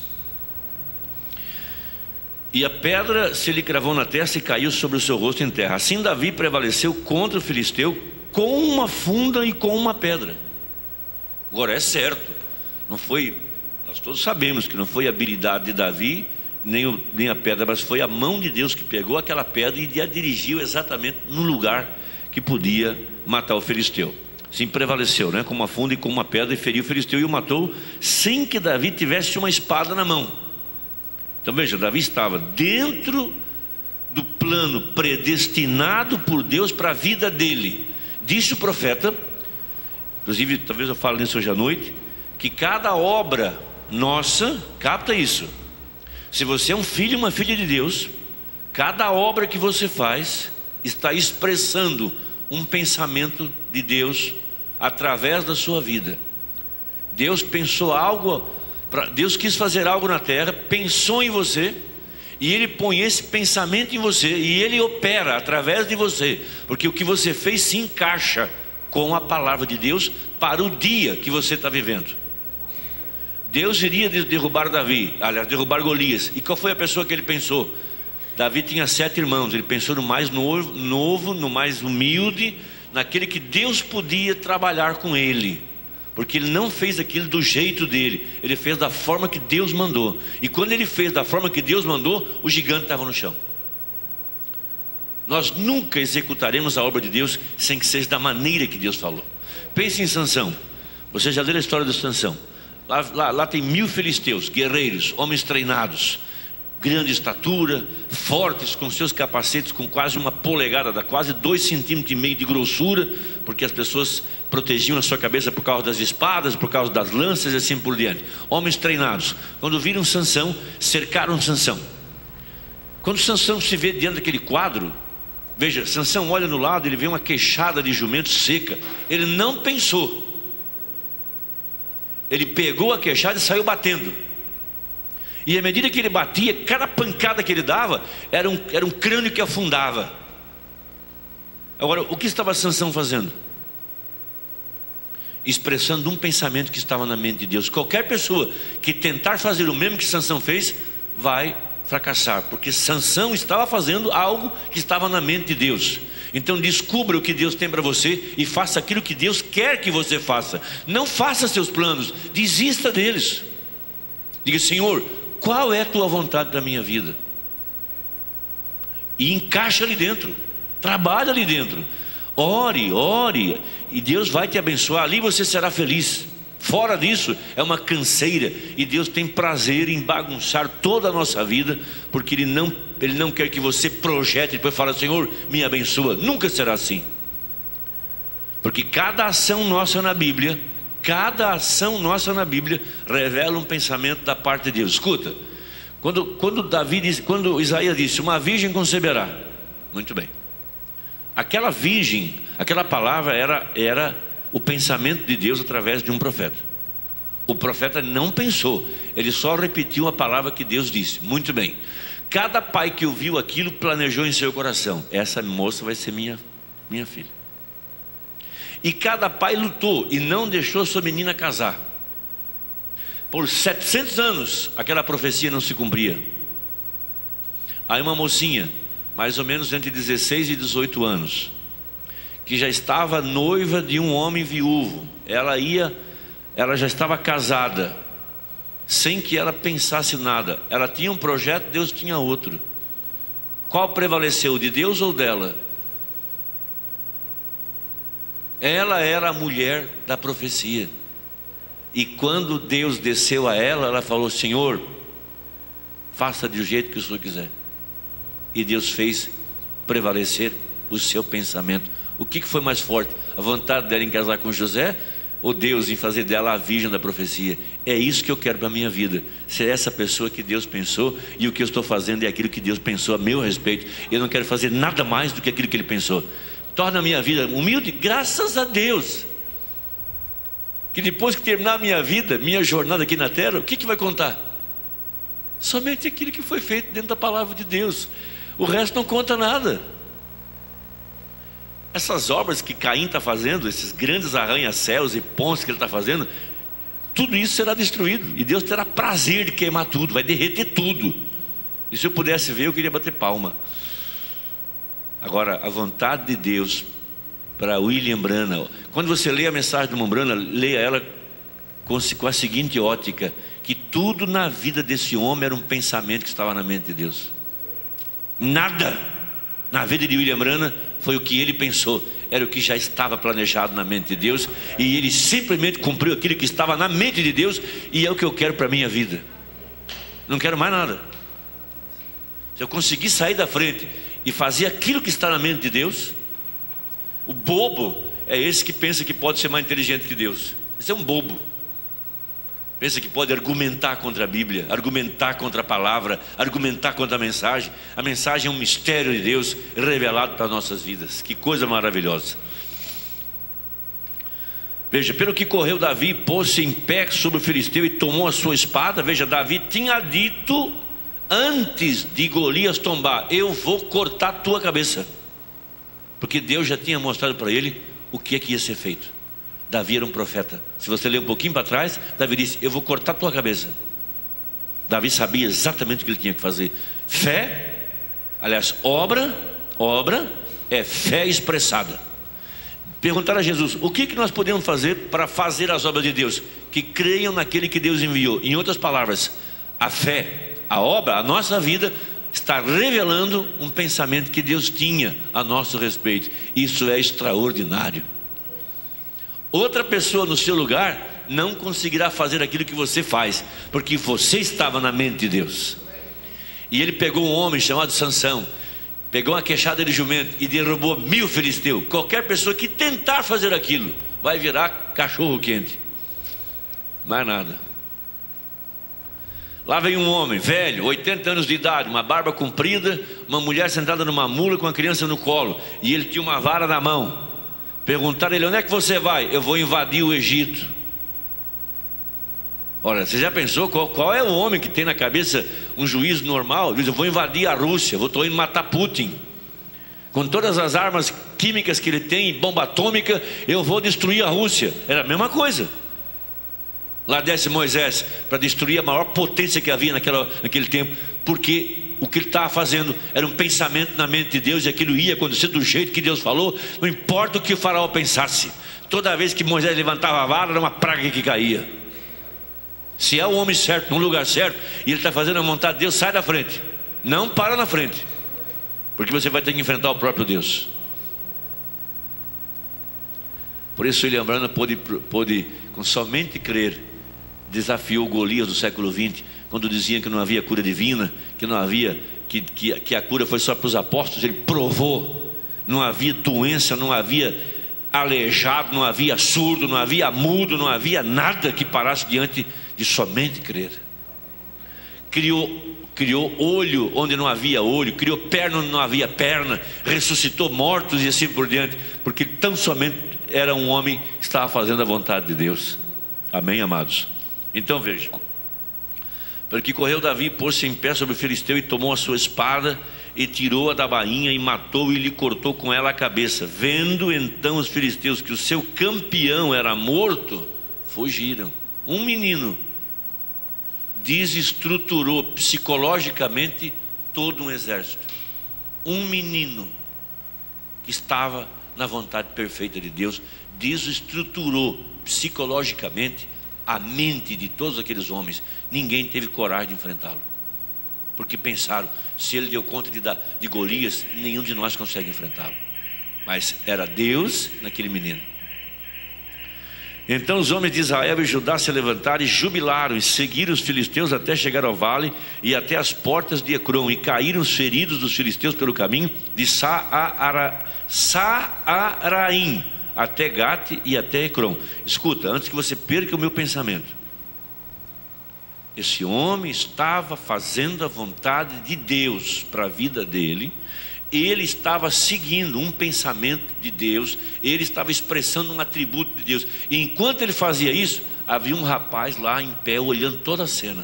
E a pedra se lhe cravou na testa e caiu sobre o seu rosto em terra. Assim Davi prevaleceu contra o filisteu com uma funda e com uma pedra. Agora é certo, não foi, nós todos sabemos que não foi a habilidade de Davi, nem, o, nem a pedra, mas foi a mão de Deus que pegou aquela pedra e a dirigiu exatamente no lugar que podia matar o filisteu. Sim, prevaleceu, né? Com uma funda e com uma pedra, e feriu o filisteu e o matou, sem que Davi tivesse uma espada na mão. Então veja, Davi estava dentro do plano predestinado por Deus para a vida dele. Disse o profeta, inclusive talvez eu fale nisso hoje à noite, que cada obra nossa, capta isso, se você é um filho e uma filha de Deus, cada obra que você faz está expressando um pensamento de Deus através da sua vida. Deus pensou algo, Deus quis fazer algo na terra, pensou em você, e Ele põe esse pensamento em você, e Ele opera através de você, porque o que você fez se encaixa com a palavra de Deus para o dia que você está vivendo. Deus iria derrubar Davi, aliás, derrubar Golias. E qual foi a pessoa que ele pensou? Davi tinha sete irmãos, ele pensou no mais novo, novo, no mais humilde, naquele que Deus podia trabalhar com ele, porque ele não fez aquilo do jeito dele, ele fez da forma que Deus mandou. E quando ele fez da forma que Deus mandou, o gigante estava no chão. Nós nunca executaremos a obra de Deus sem que seja da maneira que Deus falou. Pense em Sansão. Você já leu a história de Sansão? Lá, lá, lá tem mil filisteus, guerreiros, homens treinados, grande estatura, fortes, com seus capacetes com quase uma polegada, dá quase dois centímetros e meio de grossura, porque as pessoas protegiam a sua cabeça por causa das espadas, por causa das lanças e assim por diante. Homens treinados. Quando viram Sansão, cercaram Sansão. Quando Sansão se vê diante daquele quadro, veja, Sansão olha no lado, ele vê uma queixada de jumento seca. Ele não pensou, ele pegou a queixada e saiu batendo. E à medida que ele batia, cada pancada que ele dava era um, era um crânio que afundava. Agora, o que estava Sansão fazendo? Expressando um pensamento que estava na mente de Deus. Qualquer pessoa que tentar fazer o mesmo que Sansão fez, vai fracassar, porque Sansão estava fazendo algo que estava na mente de Deus. Então descubra o que Deus tem para você e faça aquilo que Deus quer que você faça. Não faça seus planos, desista deles. Diga: Senhor, qual é a tua vontade para a minha vida? E encaixa ali dentro, trabalha ali dentro, ore, ore, e Deus vai te abençoar. Ali você será feliz. Fora disso é uma canseira, e Deus tem prazer em bagunçar toda a nossa vida, porque Ele não, Ele não quer que você projete e depois fala: Senhor, me abençoa. Nunca será assim, porque cada ação nossa na Bíblia, cada ação nossa na Bíblia revela um pensamento da parte de Deus. Escuta, quando, quando, Davi disse, quando Isaías disse: uma virgem conceberá, muito bem, aquela virgem, aquela palavra era, era o pensamento de Deus através de um profeta. O profeta não pensou, ele só repetiu a palavra que Deus disse. Muito bem, cada pai que ouviu aquilo planejou em seu coração: essa moça vai ser minha, minha filha. E cada pai lutou e não deixou sua menina casar. Por setecentos anos aquela profecia não se cumpria. Aí uma mocinha, mais ou menos entre dezesseis e dezoito anos, que já estava noiva de um homem viúvo, ela ia, ela já estava casada, sem que ela pensasse nada. Ela tinha um projeto, Deus tinha outro. Qual prevaleceu, de Deus ou dela? Ela era a mulher da profecia. E quando Deus desceu a ela, ela falou: Senhor, faça do jeito que o Senhor quiser. E Deus fez prevalecer o seu pensamento. O que foi mais forte? A vontade dela em casar com José, ou Deus em fazer dela a virgem da profecia? É isso que eu quero para a minha vida, ser essa pessoa que Deus pensou, e o que eu estou fazendo é aquilo que Deus pensou a meu respeito. Eu não quero fazer nada mais do que aquilo que Ele pensou. torna a minha vida humilde, graças a Deus. Que depois que terminar a minha vida, minha jornada aqui na terra, o que, que vai contar? Somente aquilo que foi feito dentro da palavra de Deus. O resto não conta nada. Essas obras que Caim está fazendo, esses grandes arranha-céus e pontes que ele está fazendo, tudo isso será destruído, e Deus terá prazer de queimar tudo, vai derreter tudo. E se eu pudesse ver, eu queria bater palma. Agora, a vontade de Deus para William Branham, quando você lê a mensagem do irmão Branham, leia ela com, com a seguinte ótica: que tudo na vida desse homem era um pensamento que estava na mente de Deus. Nada na vida de William Branham foi o que ele pensou, era o que já estava planejado na mente de Deus, e ele simplesmente cumpriu aquilo que estava na mente de Deus, e é o que eu quero para a minha vida. Não quero mais nada. Se eu conseguir sair da frente e fazer aquilo que está na mente de Deus, o bobo é esse que pensa que pode ser mais inteligente que Deus. Esse é um bobo. Pensa que pode argumentar contra a Bíblia, argumentar contra a palavra, argumentar contra a mensagem. A mensagem é um mistério de Deus revelado para as nossas vidas. Que coisa maravilhosa. Veja, pelo que correu Davi, pôs-se em pé sobre o filisteu e tomou a sua espada. Veja, Davi tinha dito antes de Golias tombar: eu vou cortar a tua cabeça. Porque Deus já tinha mostrado para ele o que é que ia ser feito. Davi era um profeta. Se você ler um pouquinho para trás, Davi disse: eu vou cortar a tua cabeça. Davi sabia exatamente o que ele tinha que fazer. Fé, aliás, obra, obra é fé expressada. Perguntaram a Jesus: o que, que nós podemos fazer para fazer as obras de Deus? Que creiam naquele que Deus enviou. Em outras palavras, a fé, a obra, a nossa vida está revelando um pensamento que Deus tinha a nosso respeito. Isso é extraordinário. Outra pessoa no seu lugar não conseguirá fazer aquilo que você faz, porque você estava na mente de Deus. E ele pegou um homem chamado Sansão, pegou uma queixada de jumento e derrubou mil filisteus. Qualquer pessoa que tentar fazer aquilo vai virar cachorro quente. Mais nada. Lá vem um homem velho, oitenta anos de idade, uma barba comprida, uma mulher sentada numa mula com uma criança no colo, e ele tinha uma vara na mão. Perguntaram a ele: onde é que você vai? Eu vou invadir o Egito. Olha, você já pensou qual, qual é o homem que tem na cabeça um juízo normal? Diz: eu vou invadir a Rússia, eu estou indo matar Putin. Com todas as armas químicas que ele tem, bomba atômica, eu vou destruir a Rússia. Era a mesma coisa. Lá desce Moisés para destruir a maior potência que havia naquela, naquele tempo, porque o que ele estava fazendo era um pensamento na mente de Deus, e aquilo ia acontecer do jeito que Deus falou. Não importa o que o faraó pensasse, toda vez que Moisés levantava a vara, era uma praga que caía. Se é o homem certo, no lugar certo, e ele está fazendo a vontade de Deus, sai da frente. Não para na frente, porque você vai ter que enfrentar o próprio Deus. Por isso William Branham pôde, pôde com somente crer, desafiou Golias do século vinte, quando diziam que não havia cura divina, que não havia, que, que, que a cura foi só para os apóstolos. Ele provou. Não havia doença, não havia aleijado, não havia surdo, não havia mudo, não havia nada que parasse diante de somente crer. Criou, criou olho onde não havia olho, criou perna onde não havia perna, ressuscitou mortos e assim por diante, porque tão somente era um homem que estava fazendo a vontade de Deus. Amém, amados? Então vejam, pelo que correu Davi, pôs-se em pé sobre o filisteu e tomou a sua espada e tirou-a da bainha e matou e lhe cortou com ela a cabeça. Vendo então os filisteus que o seu campeão era morto, fugiram. Um menino desestruturou psicologicamente todo um exército. Um menino que estava na vontade perfeita de Deus desestruturou psicologicamente a mente de todos aqueles homens. Ninguém teve coragem de enfrentá-lo, porque pensaram: se ele deu conta de, de Golias, nenhum de nós consegue enfrentá-lo. Mas era Deus naquele menino. Então os homens de Israel e Judá se levantaram e jubilaram e seguiram os filisteus até chegar ao vale e até as portas de Ecrom, e caíram os feridos dos filisteus pelo caminho de Saara, Saaraim até Gate e até Ecrom. Escuta, antes que você perca o meu pensamento, esse homem estava fazendo a vontade de Deus para a vida dele, ele estava seguindo um pensamento de Deus, ele estava expressando um atributo de Deus. E enquanto ele fazia isso, havia um rapaz lá em pé olhando toda a cena.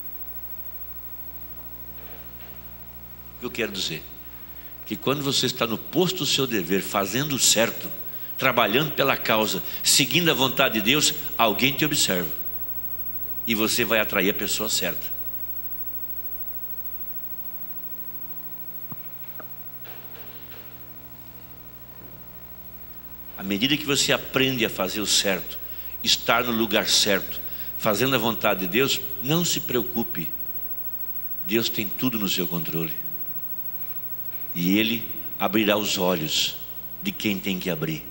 O que eu quero dizer? Que quando você está no posto do seu dever, fazendo o certo, trabalhando pela causa, seguindo a vontade de Deus, alguém te observa. E você vai atrair a pessoa certa. À medida que você aprende a fazer o certo, estar no lugar certo, fazendo a vontade de Deus, não se preocupe. Deus tem tudo no seu controle. E Ele abrirá os olhos de quem tem que abrir.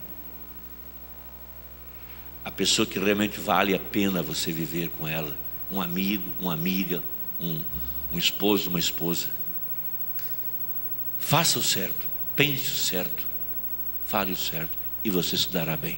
A pessoa que realmente vale a pena você viver com ela. Um amigo, uma amiga, um, um esposo, uma esposa. Faça o certo, pense o certo, fale o certo. E você se dará bem.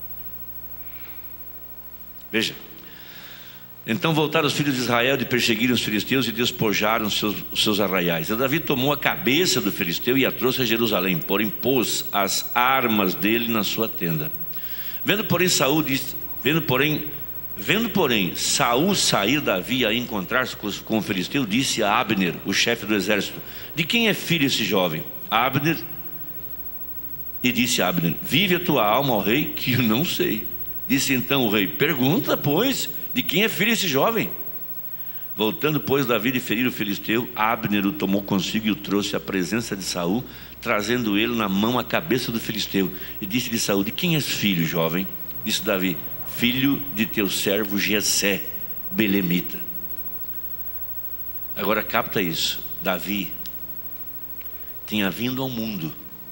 Veja. Então voltaram os filhos de Israel de perseguirem os filisteus e despojaram os seus, os seus arraiais. E Davi tomou a cabeça do filisteu e a trouxe a Jerusalém, porém pôs as armas dele na sua tenda. Vendo porém Saul disse, vendo porém, vendo porém Saul sair Davi a encontrar-se com, com o filisteu, disse a Abner, o chefe do exército: de quem é filho esse jovem? Abner E disse a Abner: vive a tua alma, ó rei, que eu não sei. Disse então o rei: pergunta, pois, de quem é filho esse jovem? Voltando, pois, Davi de ferir o filisteu, Abner o tomou consigo e o trouxe à presença de Saul, trazendo ele na mão a cabeça do filisteu. E disse-lhe Saul: de quem és filho, jovem? Disse Davi: filho de teu servo Jessé, belemita. Agora capta isso. Davi tinha vindo ao mundo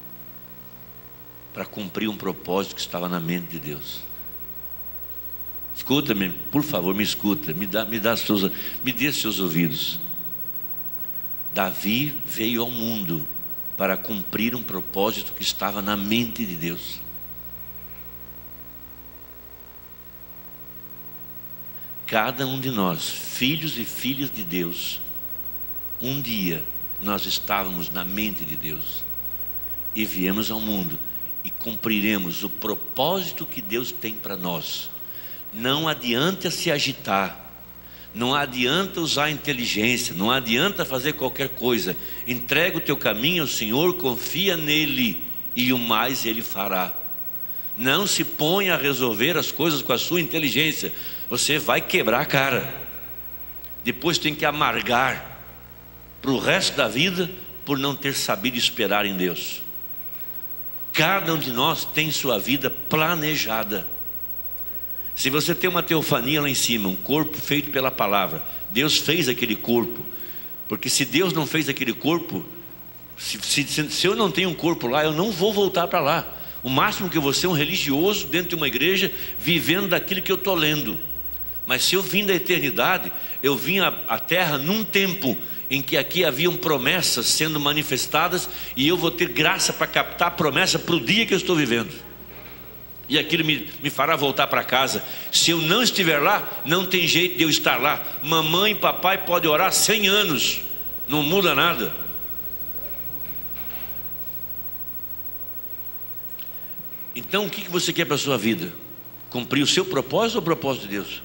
para cumprir um propósito que estava na mente de Deus. Escuta-me, por favor, me escuta, me dá, me dá seus, me dê seus ouvidos. Davi veio ao mundo para cumprir um propósito que estava na mente de Deus. Cada um de nós, filhos e filhas de Deus, um dia nós estávamos na mente de Deus e viemos ao mundo e cumpriremos o propósito que Deus tem para nós. Não adianta se agitar, não adianta usar inteligência, não adianta fazer qualquer coisa. Entrega o teu caminho ao Senhor, confia nele e o mais Ele fará. Não se ponha a resolver as coisas com a sua inteligência, você vai quebrar a cara. Depois tem que amargar para o resto da vida por não ter sabido esperar em Deus. Cada um de nós tem sua vida planejada. Se você tem uma teofania lá em cima, um corpo feito pela palavra, Deus fez aquele corpo. Porque se Deus não fez aquele corpo, se, se, se eu não tenho um corpo lá, eu não vou voltar para lá. O máximo que eu vou ser um religioso dentro de uma igreja, vivendo daquilo que eu estou lendo. Mas se eu vim da eternidade, eu vim à, à terra num tempo em que aqui haviam promessas sendo manifestadas, e eu vou ter graça para captar a promessa para o dia que eu estou vivendo. E aquilo me, me fará voltar para casa. Se eu não estiver lá, não tem jeito de eu estar lá. Mamãe e papai podem orar cem anos, não muda nada. Então o que você quer para a sua vida? Cumprir o seu propósito ou o propósito de Deus?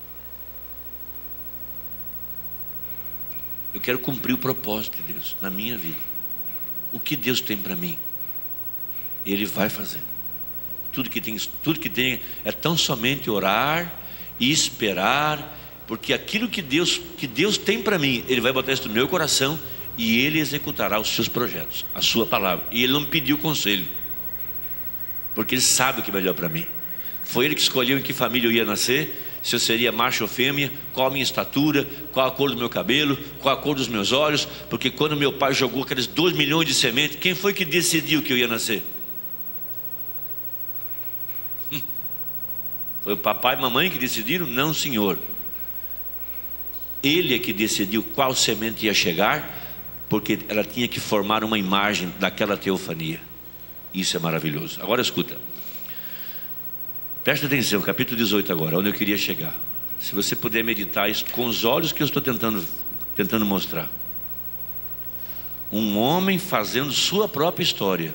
Eu quero cumprir o propósito de Deus na minha vida. O que Deus tem para mim, Ele vai fazer. Tudo que tem, tudo que tem é tão somente orar e esperar, porque aquilo que Deus, que Deus tem para mim, Ele vai botar isso no meu coração e Ele executará os seus projetos, a sua palavra. E Ele não me pediu conselho, porque Ele sabe o que é melhor para mim. Foi Ele que escolheu em que família eu ia nascer, se eu seria macho ou fêmea, qual a minha estatura, qual a cor do meu cabelo, qual a cor dos meus olhos. Porque quando meu pai jogou aqueles dois milhões de sementes, quem foi que decidiu que eu ia nascer? Hum. Foi o papai e mamãe que decidiram? Não, senhor. Ele é que decidiu qual semente ia chegar, porque ela tinha que formar uma imagem daquela teofania. Isso é maravilhoso. Agora escuta. Presta atenção, capítulo dezoito agora, onde eu queria chegar. Se você puder meditar isso com os olhos que eu estou tentando, tentando mostrar. um homem fazendo sua própria história.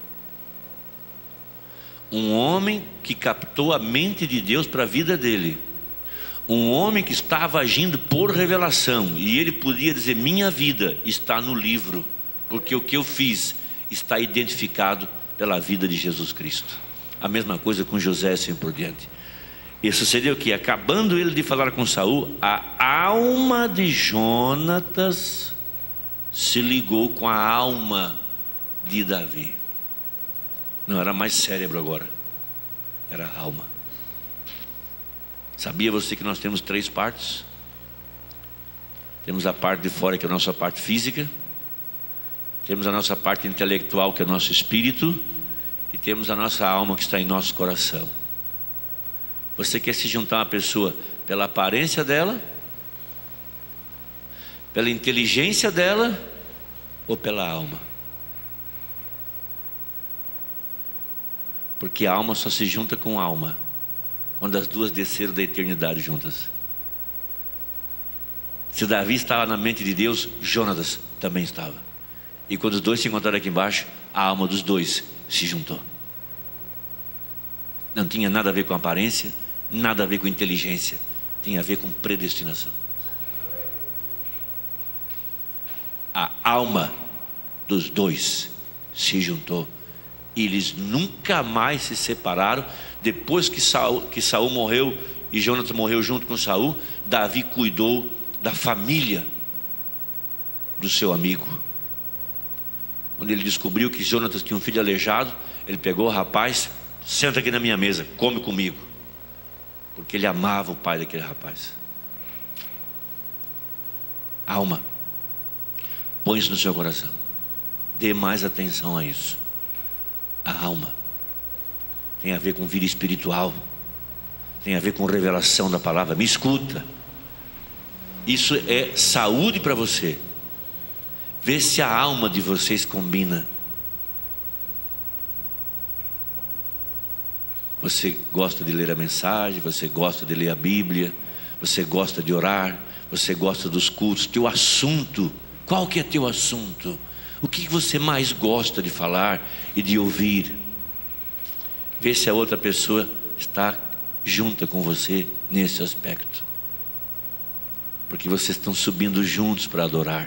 Um homem que captou a mente de Deus para a vida dele. Um homem que estava agindo por revelação. E ele podia dizer: minha vida está no livro, porque o que eu fiz está identificado pela vida de Jesus Cristo. A mesma coisa com José, assim por diante. E sucedeu que, acabando ele de falar com Saul, a alma de Jonatas se ligou com a alma de Davi. Não era mais cérebro agora, era alma. Sabia você que nós temos três partes? Temos a parte de fora, que é a nossa parte física. Temos a nossa parte intelectual, que é o nosso espírito. E temos a nossa alma, que está em nosso coração. Você quer se juntar a uma pessoa pela aparência dela, pela inteligência dela, ou pela alma? Porque a alma só se junta com a alma quando as duas desceram da eternidade juntas. Se Davi estava na mente de Deus, Jonatas também estava. E quando os dois se encontraram aqui embaixo, a alma dos dois se juntou. Não tinha nada a ver com aparência, nada a ver com inteligência, tinha a ver com predestinação. A alma dos dois se juntou. E eles nunca mais se separaram. Depois que Saul, que Saul morreu e Jonatas morreu junto com Saul, Davi cuidou da família do seu amigo. Quando ele descobriu que Jonatas tinha um filho aleijado, ele pegou o rapaz: senta aqui na minha mesa, come comigo. Porque ele amava o pai daquele rapaz. Alma, põe isso no seu coração. Dê mais atenção a isso. A alma tem a ver com vida espiritual, tem a ver com revelação da palavra. Me escuta. Isso é saúde para você. Vê se a alma de vocês combina. Você gosta de ler a mensagem, você gosta de ler a Bíblia, você gosta de orar, você gosta dos cultos. Teu assunto, qual que é teu assunto? O que você mais gosta de falar e de ouvir? Vê se a outra pessoa está junta com você nesse aspecto. Porque vocês estão subindo juntos para adorar.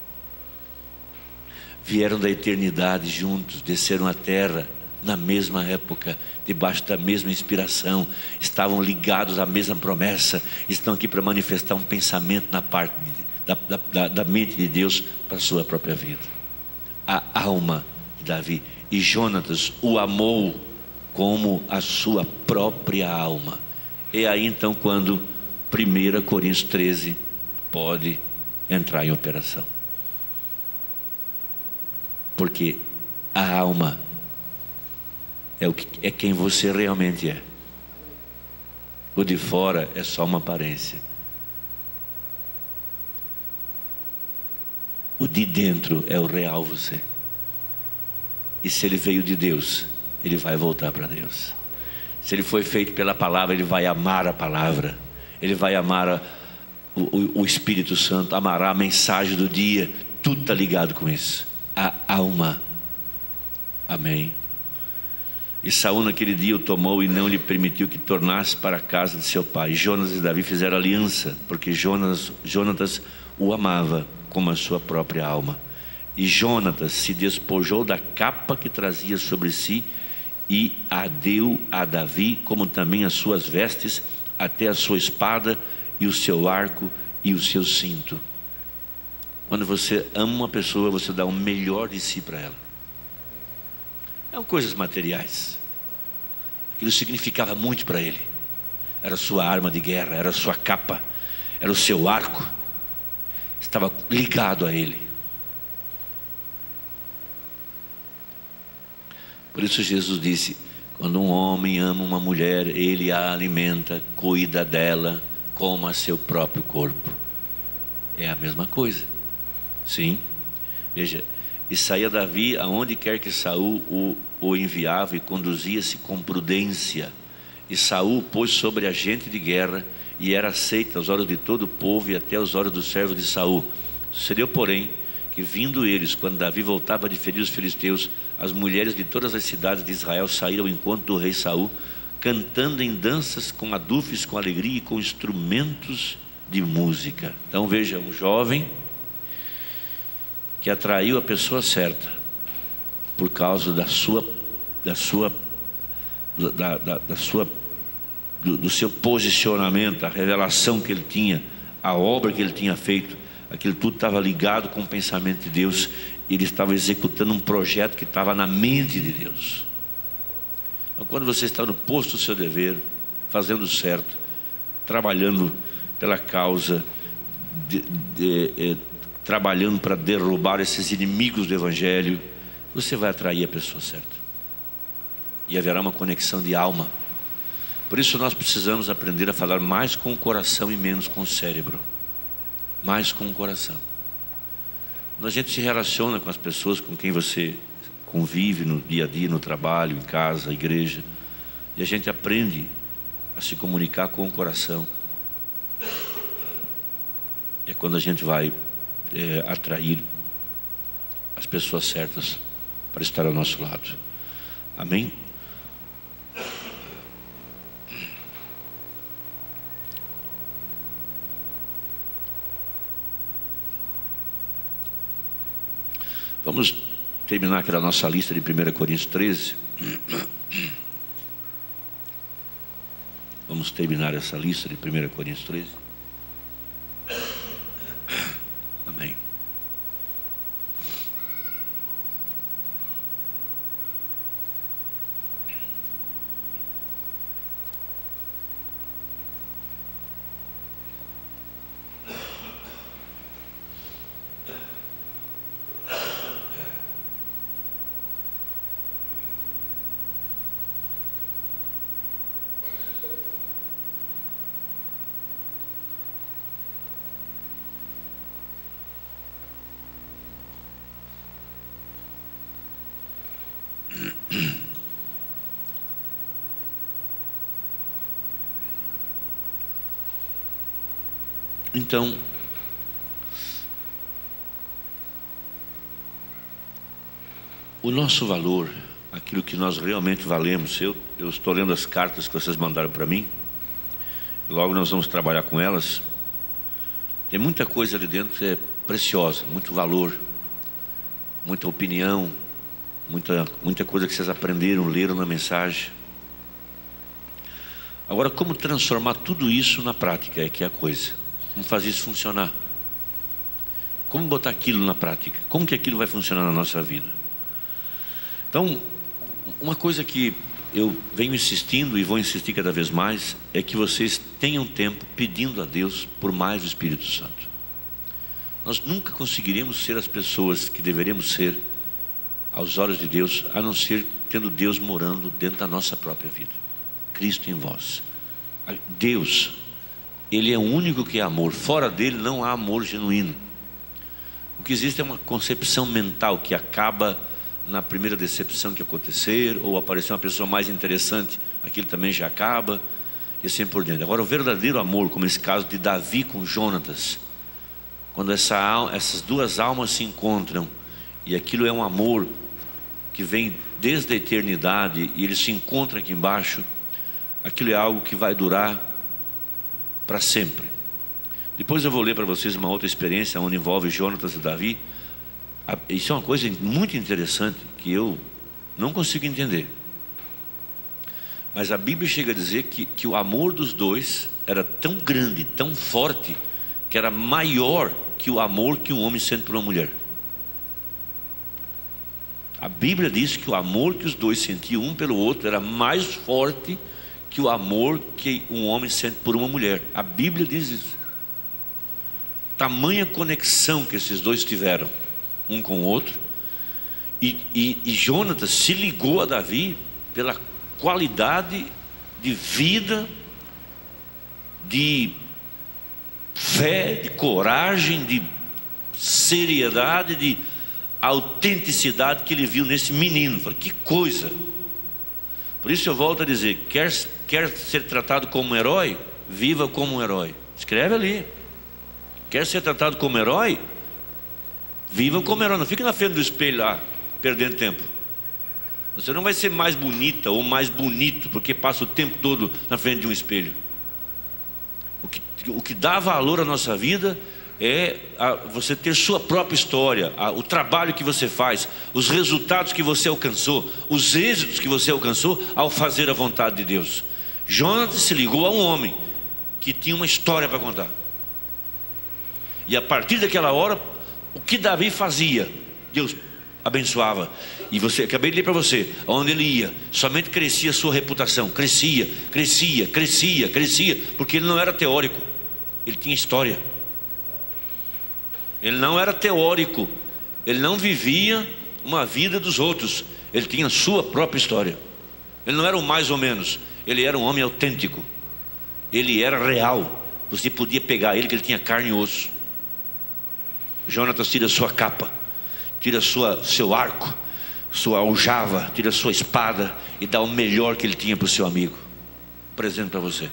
Vieram da eternidade juntos, desceram à terra na mesma época, debaixo da mesma inspiração, estavam ligados à mesma promessa, estão aqui para manifestar um pensamento na parte de, da, da, da mente de Deus para a sua própria vida. A alma de Davi, e Jonatas o amou como a sua própria alma. É aí então quando primeira Coríntios treze pode entrar em operação. Porque a alma é, o que, é quem você realmente é. O de fora é só uma aparência. O de dentro é o real você. E se ele veio de Deus, ele vai voltar para Deus. Se ele foi feito pela palavra, ele vai amar a palavra. Ele vai amar a, o, o Espírito Santo, amará a mensagem do dia. Tudo está ligado com isso. A alma. Amém. E Saul naquele dia o tomou e não lhe permitiu que tornasse para a casa de seu pai. Jonas e Davi fizeram aliança, porque Jonas, Jonatas o amava como a sua própria alma. E Jonatas se despojou da capa que trazia sobre si e a deu a Davi, como também as suas vestes, até a sua espada e o seu arco e o seu cinto. Quando você ama uma pessoa, você dá o melhor de si para ela. Não coisas materiais. Aquilo significava muito para ele. Era a sua arma de guerra, era a sua capa, era o seu arco. Estava ligado a ele. Por isso Jesus disse: quando um homem ama uma mulher, ele a alimenta, cuida dela como a seu próprio corpo. É a mesma coisa. Sim. Veja, e saía Davi aonde quer que Saul o, o enviava, e conduzia-se com prudência. E Saul pôs sobre a gente de guerra, e era aceito aos olhos de todo o povo e até aos olhos dos servos de Saul. Sucedeu, porém, que que vindo eles, quando Davi voltava de ferir os filisteus, as mulheres de todas as cidades de Israel saíram ao encontro do rei Saul, cantando em danças, com adufes, com alegria e com instrumentos de música. Então veja, um jovem que atraiu a pessoa certa por causa da sua, da sua, da, da, da sua, do, do seu posicionamento, a revelação que ele tinha, a obra que ele tinha feito, aquilo tudo estava ligado com o pensamento de Deus. Ele estava executando um projeto que estava na mente de Deus. Então, quando você está no posto do seu dever, fazendo certo, trabalhando pela causa, de, de, de, trabalhando para derrubar esses inimigos do Evangelho, você vai atrair a pessoa certa. E haverá uma conexão de alma. Por isso nós precisamos aprender a falar mais com o coração e menos com o cérebro. Mais com o coração. Quando a gente se relaciona com as pessoas com quem você convive no dia a dia, no trabalho, em casa, na igreja, e a gente aprende a se comunicar com o coração, é quando a gente vai é, atrair as pessoas certas para estar ao nosso lado. Amém? Vamos terminar aquela nossa lista de primeira Coríntios treze. Vamos terminar essa lista de primeira Coríntios treze. Amém. Então, o nosso valor, aquilo que nós realmente valemos, eu, eu estou lendo as cartas que vocês mandaram para mim, logo nós vamos trabalhar com elas. Tem muita coisa ali dentro que é preciosa, muito valor, muita opinião, muita, muita coisa que vocês aprenderam, leram na mensagem. Agora, como transformar tudo isso na prática é que é a coisa. Como fazer isso funcionar? Como botar aquilo na prática? Como que aquilo vai funcionar na nossa vida? Então, uma coisa que eu venho insistindo e vou insistir cada vez mais é que vocês tenham tempo pedindo a Deus por mais o Espírito Santo. Nós nunca conseguiremos ser as pessoas que deveríamos ser aos olhos de Deus, a não ser tendo Deus morando dentro da nossa própria vida. Cristo em vós. Deus, Ele é o único que é amor. Fora dele não há amor genuíno. O que existe é uma concepção mental que acaba na primeira decepção que acontecer, ou aparecer uma pessoa mais interessante, aquilo também já acaba, e assim por diante. Agora, o verdadeiro amor, como esse caso de Davi com Jonatas, quando essa, essas duas almas se encontram, e aquilo é um amor que vem desde a eternidade, e eles se encontram aqui embaixo, aquilo é algo que vai durar para sempre. Depois eu vou ler para vocês uma outra experiência onde envolve Jonatas e Davi. Isso é uma coisa muito interessante que eu não consigo entender. Mas a Bíblia chega a dizer que, que o amor dos dois era tão grande, tão forte, que era maior que o amor que um homem sente por uma mulher. A Bíblia diz que o amor que os dois sentiam um pelo outro era mais forte que o amor que um homem sente por uma mulher. A Bíblia diz isso. Tamanha conexão que esses dois tiveram um com o outro. E, e, e Jonatas se ligou a Davi pela qualidade de vida, de fé, de coragem, de seriedade, de autenticidade que ele viu nesse menino. Falei, que coisa! Por isso eu volto a dizer, quer, quer ser tratado como um herói? Viva como um herói. Escreve ali. Quer ser tratado como herói? Viva como herói, não fique na frente do espelho lá, perdendo tempo. Você não vai ser mais bonita ou mais bonito porque passa o tempo todo na frente de um espelho. O que, o que dá valor à nossa vida é a, você ter sua própria história, a, o trabalho que você faz, os resultados que você alcançou, os êxitos que você alcançou ao fazer a vontade de Deus. Jonatas se ligou a um homem que tinha uma história para contar. E a partir daquela hora, o que Davi fazia, Deus abençoava. E você, acabei de ler para você, onde ele ia, somente crescia a sua reputação, crescia, crescia, crescia, crescia, porque ele não era teórico, ele tinha história. Ele não era teórico, ele não vivia uma vida dos outros, ele tinha a sua própria história. Ele não era um mais ou menos, ele era um homem autêntico, ele era real. Você podia pegar ele, que ele tinha carne e osso. Jonatas tira sua capa, tira sua, seu arco, sua aljava, tira sua espada e dá o melhor que ele tinha para o seu amigo. Presente para você.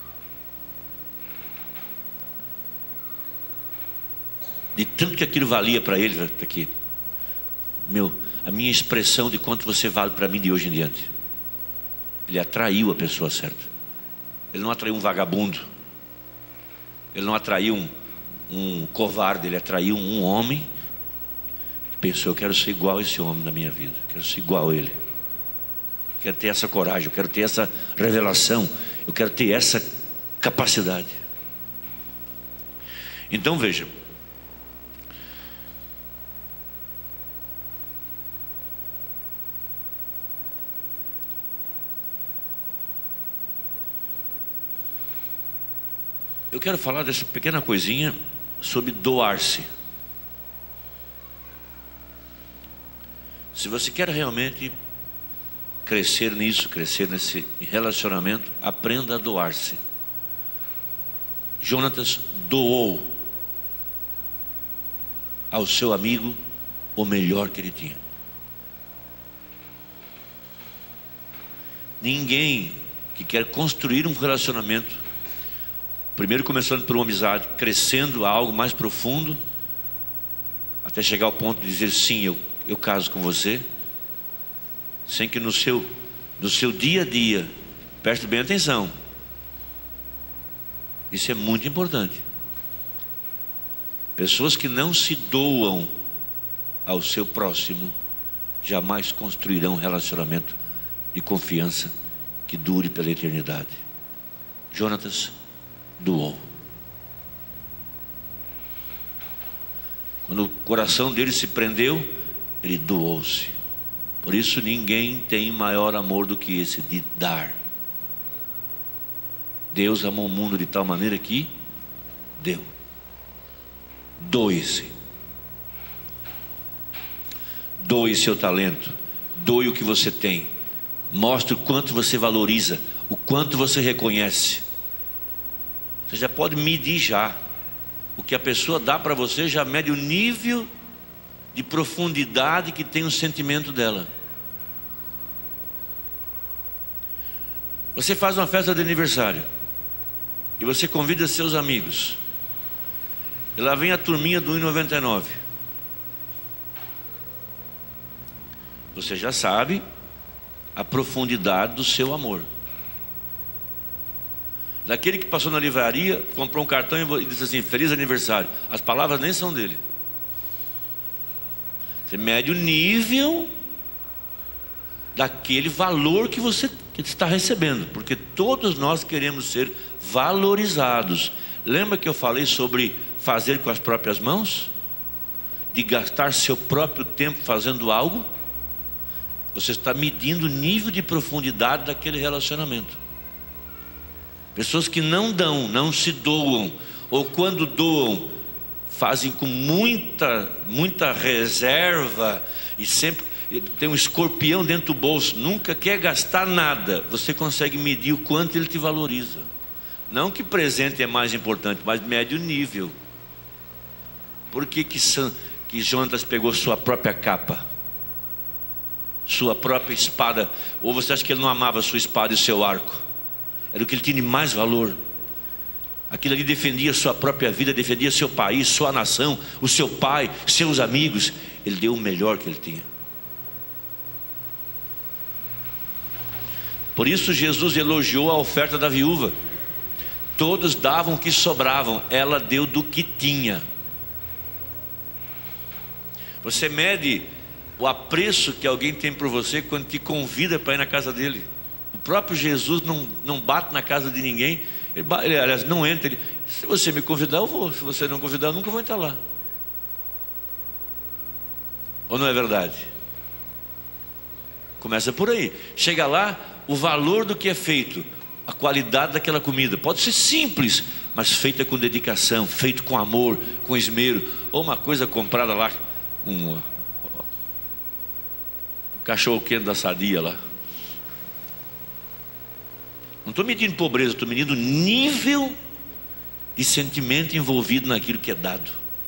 De tanto que aquilo valia para ele, está aqui, meu, a minha expressão de quanto você vale para mim de hoje em diante. Ele atraiu a pessoa certa. Ele não atraiu um vagabundo, ele não atraiu um, um covarde, ele atraiu um homem que pensou: eu quero ser igual a esse homem na minha vida, eu quero ser igual a ele, eu quero ter essa coragem, eu quero ter essa revelação, eu quero ter essa capacidade. Então veja, eu quero falar dessa pequena coisinha sobre doar-se. Se você quer realmente crescer nisso, crescer nesse relacionamento, aprenda a doar-se. Jonatas doou ao seu amigo o melhor que ele tinha. Ninguém que quer construir um relacionamento, primeiro começando por uma amizade, crescendo a algo mais profundo, até chegar ao ponto de dizer sim, eu, eu caso com você, sem que no seu, no seu dia a dia, preste bem atenção, isso é muito importante. Pessoas que não se doam ao seu próximo jamais construirão um relacionamento de confiança que dure pela eternidade. Jonatas doou. Quando o coração dele se prendeu, ele doou-se. Por isso ninguém tem maior amor do que esse, de dar. Deus amou o mundo de tal maneira que deu. Doe-se. Doe seu talento, doe o que você tem, mostre o quanto você valoriza, o quanto você reconhece. Você já pode medir já. O que a pessoa dá para você já mede o nível de profundidade que tem o sentimento dela. Você faz uma festa de aniversário e você convida seus amigos, e lá vem a turminha do um e noventa e nove. Você já sabe a profundidade do seu amor. Daquele que passou na livraria, comprou um cartão e disse assim: feliz aniversário. As palavras nem são dele. Você mede o nível daquele valor que você que está recebendo, porque todos nós queremos ser valorizados. Lembra que eu falei sobre fazer com as próprias mãos? De gastar seu próprio tempo fazendo algo? Você está medindo o nível de profundidade daquele relacionamento. Pessoas que não dão, não se doam, ou quando doam, fazem com muita, muita reserva, e sempre tem um escorpião dentro do bolso, nunca quer gastar nada. Você consegue medir o quanto ele te valoriza. Não que presente é mais importante, mas mede o nível. Por que que, que Jonatas pegou sua própria capa, sua própria espada? Ou você acha que ele não amava sua espada e seu arco? Era o que ele tinha de mais valor. Aquilo ali defendia a sua própria vida, defendia seu país, sua nação, o seu pai, seus amigos. Ele deu o melhor que ele tinha. Por isso Jesus elogiou a oferta da viúva. Todos davam o que sobravam, ela deu do que tinha. Você mede o apreço que alguém tem por você quando te convida para ir na casa dele. O próprio Jesus não, não bate na casa de ninguém. Ele, ele, aliás, não entra. Ele, se você me convidar, eu vou. Se você não convidar, eu nunca vou entrar lá. Ou não é verdade? Começa por aí. Chega lá, o valor do que é feito, a qualidade daquela comida. Pode ser simples, mas feita com dedicação, feito com amor, com esmero. Ou uma coisa comprada lá, um, um cachorro quente da Sadia lá. Não estou medindo pobreza, estou medindo nível de sentimento envolvido naquilo que é dado.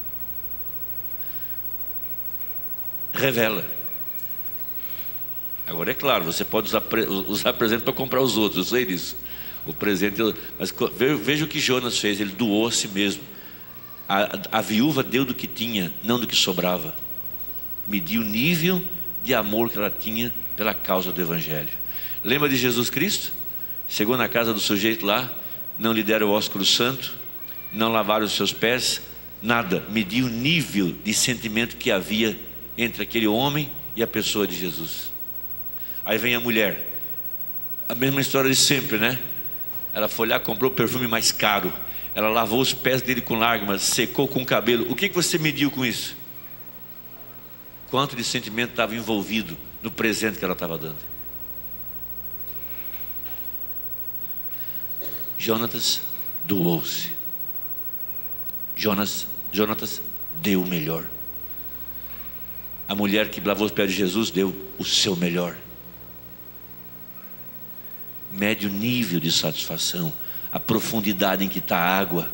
Revela. Agora é claro, você pode usar, usar presente para comprar os outros, eu sei disso. O presente, mas veja o que Jonas fez, ele doou a si mesmo. A, a viúva deu do que tinha, não do que sobrava. Mediu o nível de amor que ela tinha pela causa do Evangelho. Lembra de Jesus Cristo? Chegou na casa do sujeito lá, não lhe deram o ósculo santo, não lavaram os seus pés, nada. Mediu o nível de sentimento que havia entre aquele homem e a pessoa de Jesus. Aí vem a mulher, a mesma história de sempre, né? Ela foi lá, comprou o perfume mais caro, ela lavou os pés dele com lágrimas, secou com o cabelo. O que que você mediu com isso? Quanto de sentimento estava envolvido no presente que ela estava dando? Jonatas doou-se. Jonas, Jonatas deu o melhor. A mulher que lavou os pés de Jesus deu o seu melhor. Mede o nível de satisfação, a profundidade em que está a água.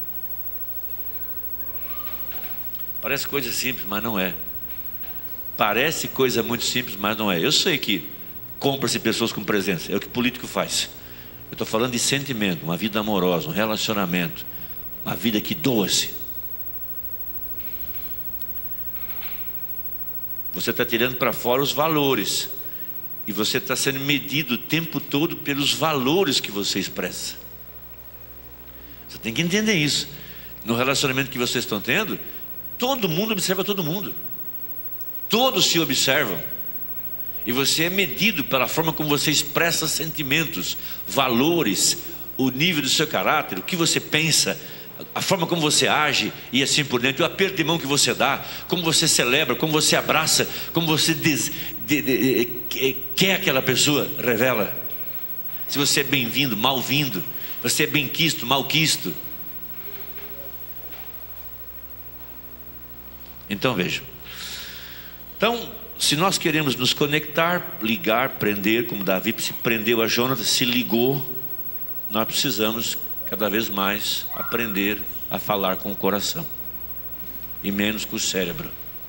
Parece coisa simples, mas não é. Parece coisa muito simples, mas não é. Eu sei que compra-se pessoas com presença, é o que político faz. Eu estou falando de sentimento, uma vida amorosa, um relacionamento, uma vida que doa-se. Você está tirando para fora os valores, e você está sendo medido o tempo todo pelos valores que você expressa. Você tem que entender isso. No relacionamento que vocês estão tendo, todo mundo observa todo mundo. Todos se observam. E você é medido pela forma como você expressa sentimentos, valores, o nível do seu caráter, o que você pensa, a forma como você age e assim por dentro, o aperto de mão que você dá, como você celebra, como você abraça, como você des, de, de, de, quer aquela pessoa, revela. Se você é bem-vindo, mal-vindo, você é bem-quisto, mal-quisto. Então veja. Então, se nós queremos nos conectar, ligar, prender, como Davi se prendeu a Jonatas, se ligou, nós precisamos cada vez mais aprender a falar com o coração e menos com o cérebro.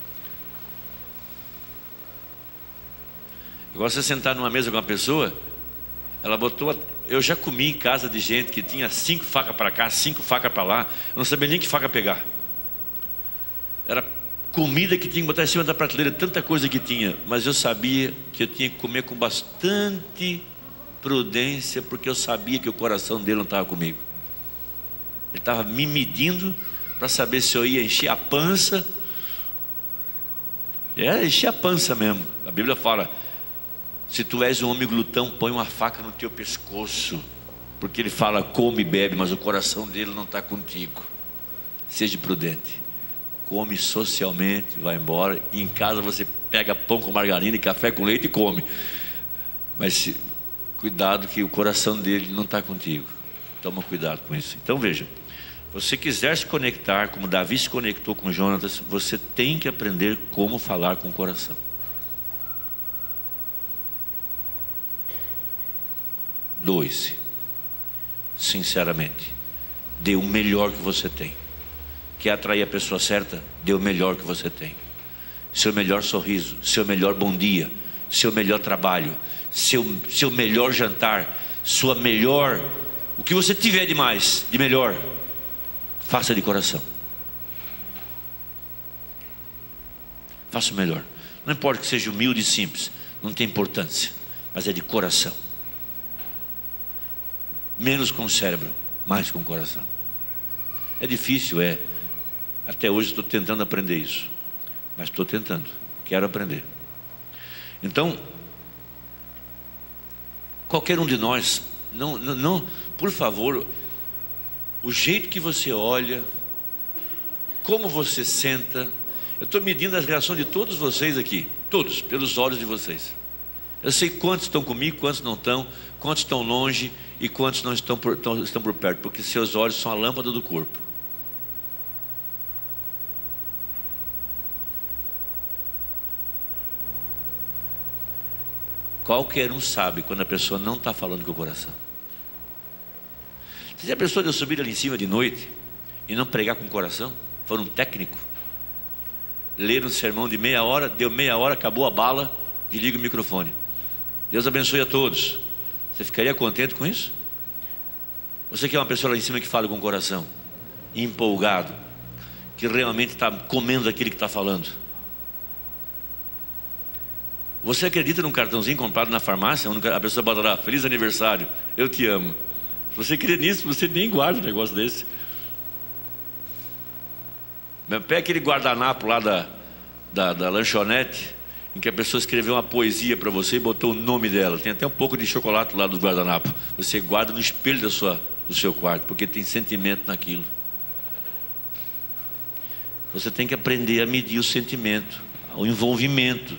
Igual você sentar numa mesa com uma pessoa, ela botou, eu já comi em casa de gente que tinha cinco facas para cá, cinco facas para lá, eu não sabia nem que faca pegar. Era comida que tinha que botar em cima da prateleira, tanta coisa que tinha, mas eu sabia que eu tinha que comer com bastante prudência, porque eu sabia que o coração dele não estava comigo. Ele estava me medindo para saber se eu ia encher a pança. É, encher a pança mesmo. A Bíblia fala: se tu és um homem glutão, põe uma faca no teu pescoço, porque ele fala come e bebe, mas o coração dele não está contigo. Seja prudente. Come socialmente, vai embora, e em casa você pega pão com margarina e café com leite e come, mas se, cuidado que o coração dele não está contigo. Toma cuidado com isso. Então veja, você quiser se conectar como Davi se conectou com Jonatas, você tem que aprender como falar com o coração. Doe-se sinceramente, dê o melhor que você tem. Quer atrair a pessoa certa? Dê o melhor que você tem. Seu melhor sorriso, seu melhor bom dia, seu melhor trabalho, seu, seu melhor jantar, sua melhor O que você tiver de mais, de melhor, faça de coração. Faça o melhor. Não importa que seja humilde e simples, não tem importância, mas é de coração. Menos com o cérebro, mais com o coração. É difícil, é. Até hoje estou tentando aprender isso, mas estou tentando, quero aprender. Então, qualquer um de nós, não, não, não, por favor, o jeito que você olha, como você senta, eu estou medindo as reações de todos vocês aqui, todos, pelos olhos de vocês. Eu sei quantos estão comigo, quantos não estão, quantos estão longe e quantos não estão por, estão, estão por perto, porque seus olhos são a lâmpada do corpo. Qualquer um sabe quando a pessoa não está falando com o coração. Se a pessoa deu subir ali em cima de noite e não pregar com o coração, for um técnico, ler um sermão de meia hora, deu meia hora, acabou a bala, desliga o microfone. Deus abençoe a todos. Você ficaria contente com isso? Você que é uma pessoa lá em cima que fala com o coração, empolgado, que realmente está comendo aquilo que está falando. Você acredita num cartãozinho comprado na farmácia, onde a pessoa bota lá, feliz aniversário, eu te amo. Se você crê nisso, você nem guarda um negócio desse. Pega aquele guardanapo lá da, da, da lanchonete, em que a pessoa escreveu uma poesia para você e botou o nome dela. Tem até um pouco de chocolate lá do guardanapo. Você guarda no espelho da sua, do seu quarto, porque tem sentimento naquilo. Você tem que aprender a medir o sentimento, o envolvimento.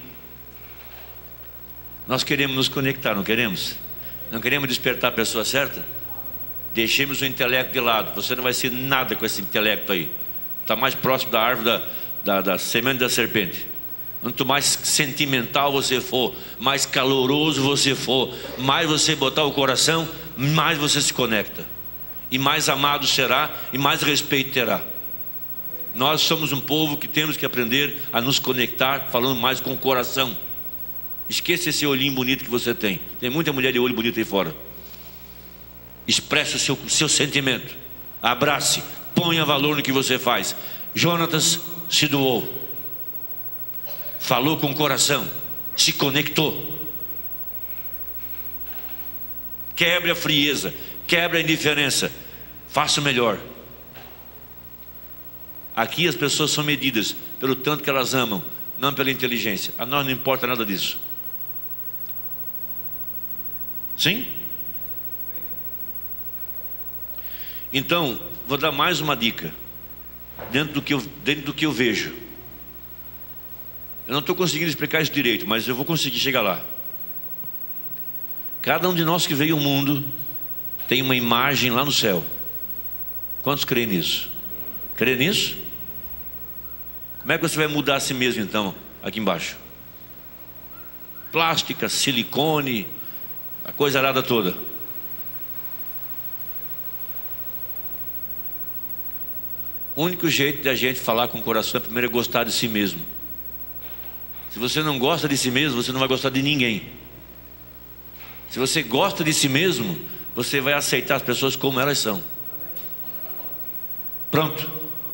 Nós queremos nos conectar, não queremos? Não queremos despertar a pessoa certa? Deixemos o intelecto de lado. Você não vai ser nada com esse intelecto aí. Está mais próximo da árvore da, da, da semente da serpente. Quanto mais sentimental você for, mais caloroso você for, mais você botar o coração, mais você se conecta. E mais amado será, e mais respeito terá. Nós somos um povo que temos que aprender a nos conectar, falando mais com o coração. Esqueça esse olhinho bonito que você tem. Tem muita mulher de olho bonito aí fora. Expresse o seu, seu sentimento. Abrace, ponha valor no que você faz. Jonatas se doou. Falou com o coração. Se conectou. Quebre a frieza. Quebre a indiferença. Faça o melhor. Aqui as pessoas são medidas pelo tanto que elas amam, não pela inteligência. A nós não importa nada disso. Sim? Então, vou dar mais uma dica. Dentro do que eu, dentro do que eu vejo. Eu não estou conseguindo explicar isso direito, mas eu vou conseguir chegar lá. Cada um de nós que veio ao mundo tem uma imagem lá no céu. Quantos creem nisso? Crê nisso? Como é que você vai mudar a si mesmo então, aqui embaixo? Plástica, silicone, a coisa arada toda. O único jeito de a gente falar com o coração é primeiro é gostar de si mesmo. Se você não gosta de si mesmo, você não vai gostar de ninguém. Se você gosta de si mesmo, você vai aceitar as pessoas como elas são. Pronto.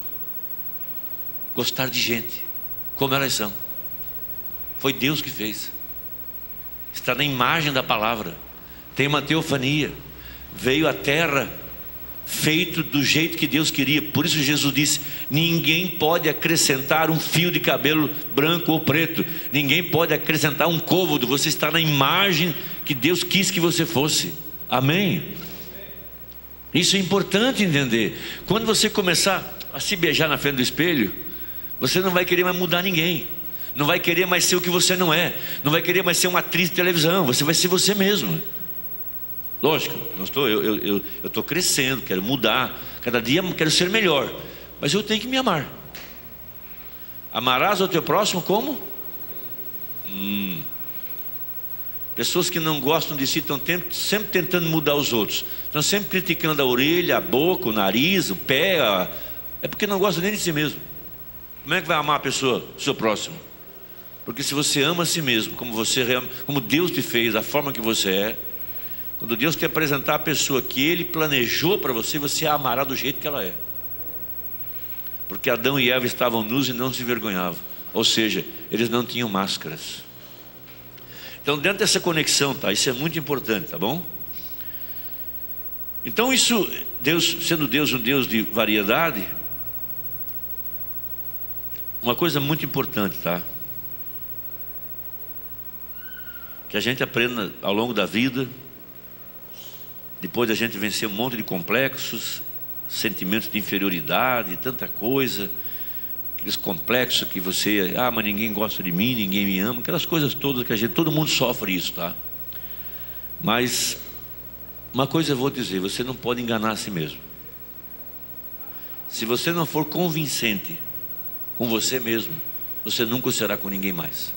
Gostar de gente como elas são. Foi Deus que fez. Está na imagem da palavra. Tem uma teofania. Veio à terra feito do jeito que Deus queria. Por isso Jesus disse: ninguém pode acrescentar um fio de cabelo branco ou preto. Ninguém pode acrescentar um côvado. Você está na imagem que Deus quis que você fosse. Amém? Isso é importante entender. Quando você começar a se beijar na frente do espelho, você não vai querer mais mudar ninguém. Não vai querer mais ser o que você não é. Não vai querer mais ser uma atriz de televisão. Você vai ser você mesmo. Lógico, não estou, eu estou eu, eu estou crescendo, quero mudar. Cada dia quero ser melhor. Mas eu tenho que me amar. Amarás ao teu próximo como? Hum. Pessoas que não gostam de si estão sempre tentando mudar os outros. Estão sempre criticando a orelha, a boca, o nariz, o pé. A... É porque não gostam nem de si mesmo. Como é que vai amar a pessoa, o seu próximo? Porque se você ama a si mesmo, como, você, como Deus te fez, a forma que você é, Quando Deus te apresentar a pessoa que Ele planejou para você, você a amará do jeito que ela é. Porque Adão e Eva estavam nus e não se envergonhavam. Ou seja, eles não tinham máscaras. Então, dentro dessa conexão, tá? Isso é muito importante, tá bom? Então, isso, Deus, sendo Deus um Deus de variedade, uma coisa muito importante, tá? Que a gente aprenda ao longo da vida, depois da gente vencer um monte de complexos, sentimentos de inferioridade, tanta coisa, aqueles complexos que você, ah, mas ninguém gosta de mim, ninguém me ama, aquelas coisas todas que a gente, todo mundo sofre isso, tá? Mas uma coisa eu vou dizer, você não pode enganar a si mesmo. Se você não for convincente com você mesmo, você nunca será com ninguém mais.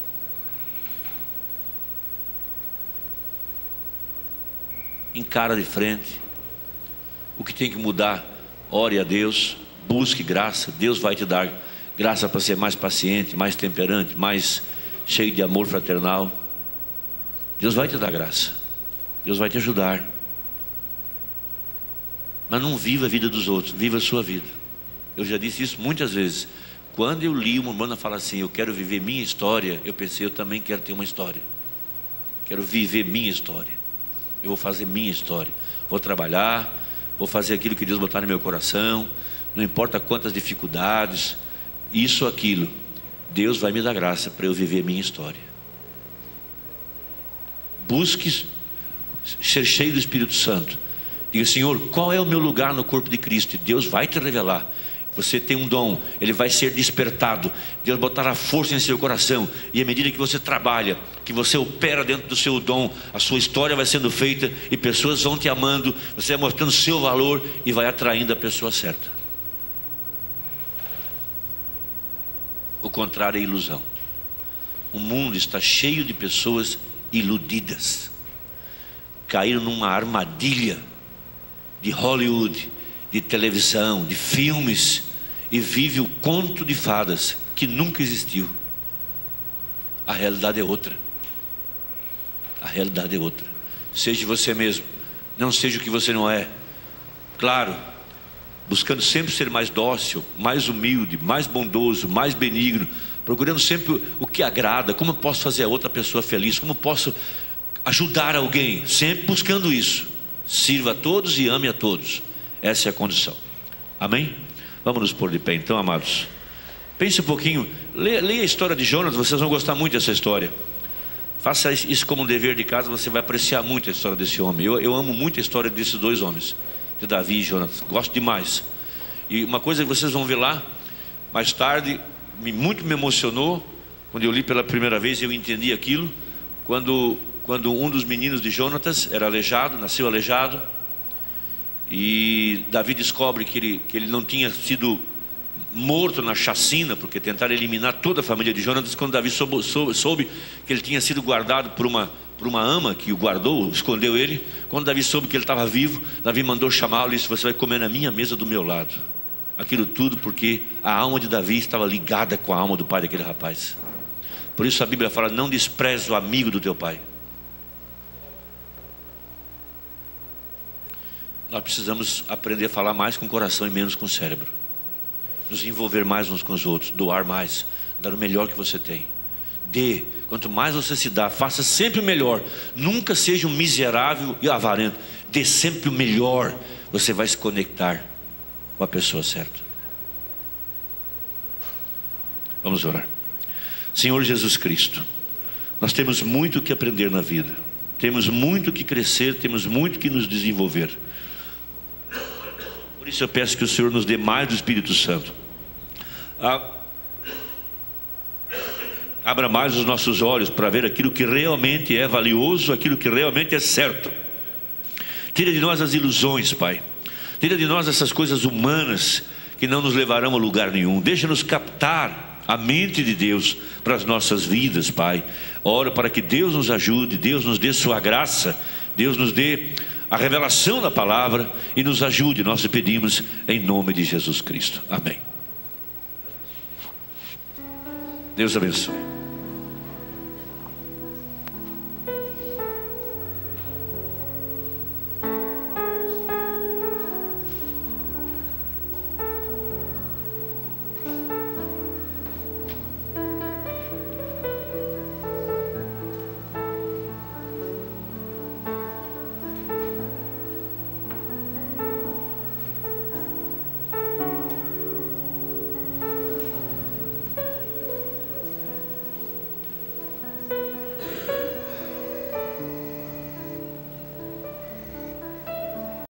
Encara de frente o que tem que mudar. Ore a Deus, busque graça. Deus vai te dar graça para ser mais paciente, mais temperante, mais cheio de amor fraternal. Deus vai te dar graça, Deus vai te ajudar. Mas não viva a vida dos outros, viva a sua vida. Eu já disse isso muitas vezes. Quando eu li uma irmã falar assim, eu quero viver minha história, eu pensei, eu também quero ter uma história. Quero viver minha história. Eu vou fazer minha história. Vou trabalhar, vou fazer aquilo que Deus botar no meu coração. Não importa quantas dificuldades, isso ou aquilo. Deus vai me dar graça para eu viver minha história. Busque ser cheio do Espírito Santo. Diga, Senhor, qual é o meu lugar no corpo de Cristo? E Deus vai te revelar. Você tem um dom, ele vai ser despertado. Deus botará força em seu coração. E à medida que você trabalha, que você opera dentro do seu dom, a sua história vai sendo feita e pessoas vão te amando. Você vai mostrando o seu valor e vai atraindo a pessoa certa. O contrário é ilusão. O mundo está cheio de pessoas iludidas. Caíram numa armadilha de Hollywood, de televisão, de filmes, e vive o conto de fadas que nunca existiu. A realidade é outra. A realidade é outra. Seja você mesmo, não seja o que você não é. Claro, buscando sempre ser mais dócil, mais humilde, mais bondoso, mais benigno, procurando sempre o que agrada. Como eu posso fazer a outra pessoa feliz? Como eu posso ajudar alguém? Sempre buscando isso. Sirva a todos e ame a todos. Essa é a condição. Amém? Vamos nos pôr de pé então, amados. Pense um pouquinho, leia, leia a história de Jonas, vocês vão gostar muito dessa história. Faça isso como um dever de casa, você vai apreciar muito a história desse homem. Eu, eu amo muito a história desses dois homens, de Davi e Jonas, gosto demais. E uma coisa que vocês vão ver lá, mais tarde, me, muito me emocionou, quando eu li pela primeira vez, eu entendi aquilo, quando, quando um dos meninos de Jonatas era aleijado, nasceu aleijado, e Davi descobre que ele, que ele não tinha sido morto na chacina, porque tentaram eliminar toda a família de Jonatas. Quando Davi soube, soube, soube que ele tinha sido guardado por uma, por uma ama que o guardou, escondeu ele. Quando Davi soube que ele estava vivo, Davi mandou chamá-lo e disse, você vai comer na minha mesa do meu lado. Aquilo tudo porque a alma de Davi estava ligada com a alma do pai daquele rapaz. Por isso a Bíblia fala, não despreze o amigo do teu pai. Nós precisamos aprender a falar mais com o coração e menos com o cérebro. Nos envolver mais uns com os outros, doar mais, dar o melhor que você tem. Dê, quanto mais você se dá, faça sempre o melhor. Nunca seja um miserável e avarento. Dê sempre o melhor. Você vai se conectar com a pessoa certa. Vamos orar. Senhor Jesus Cristo, nós temos muito que aprender na vida. Temos muito que crescer, temos muito que nos desenvolver. Por isso eu peço que o Senhor nos dê mais do Espírito Santo. Abra mais os nossos olhos para ver aquilo que realmente é valioso, aquilo que realmente é certo. Tira de nós as ilusões, Pai. Tira de nós essas coisas humanas que não nos levarão a lugar nenhum. Deixa-nos captar a mente de Deus para as nossas vidas, Pai. Oro para que Deus nos ajude, Deus nos dê sua graça, Deus nos dê a revelação da palavra e nos ajude. Nós te pedimos em nome de Jesus Cristo. Amém. Deus abençoe.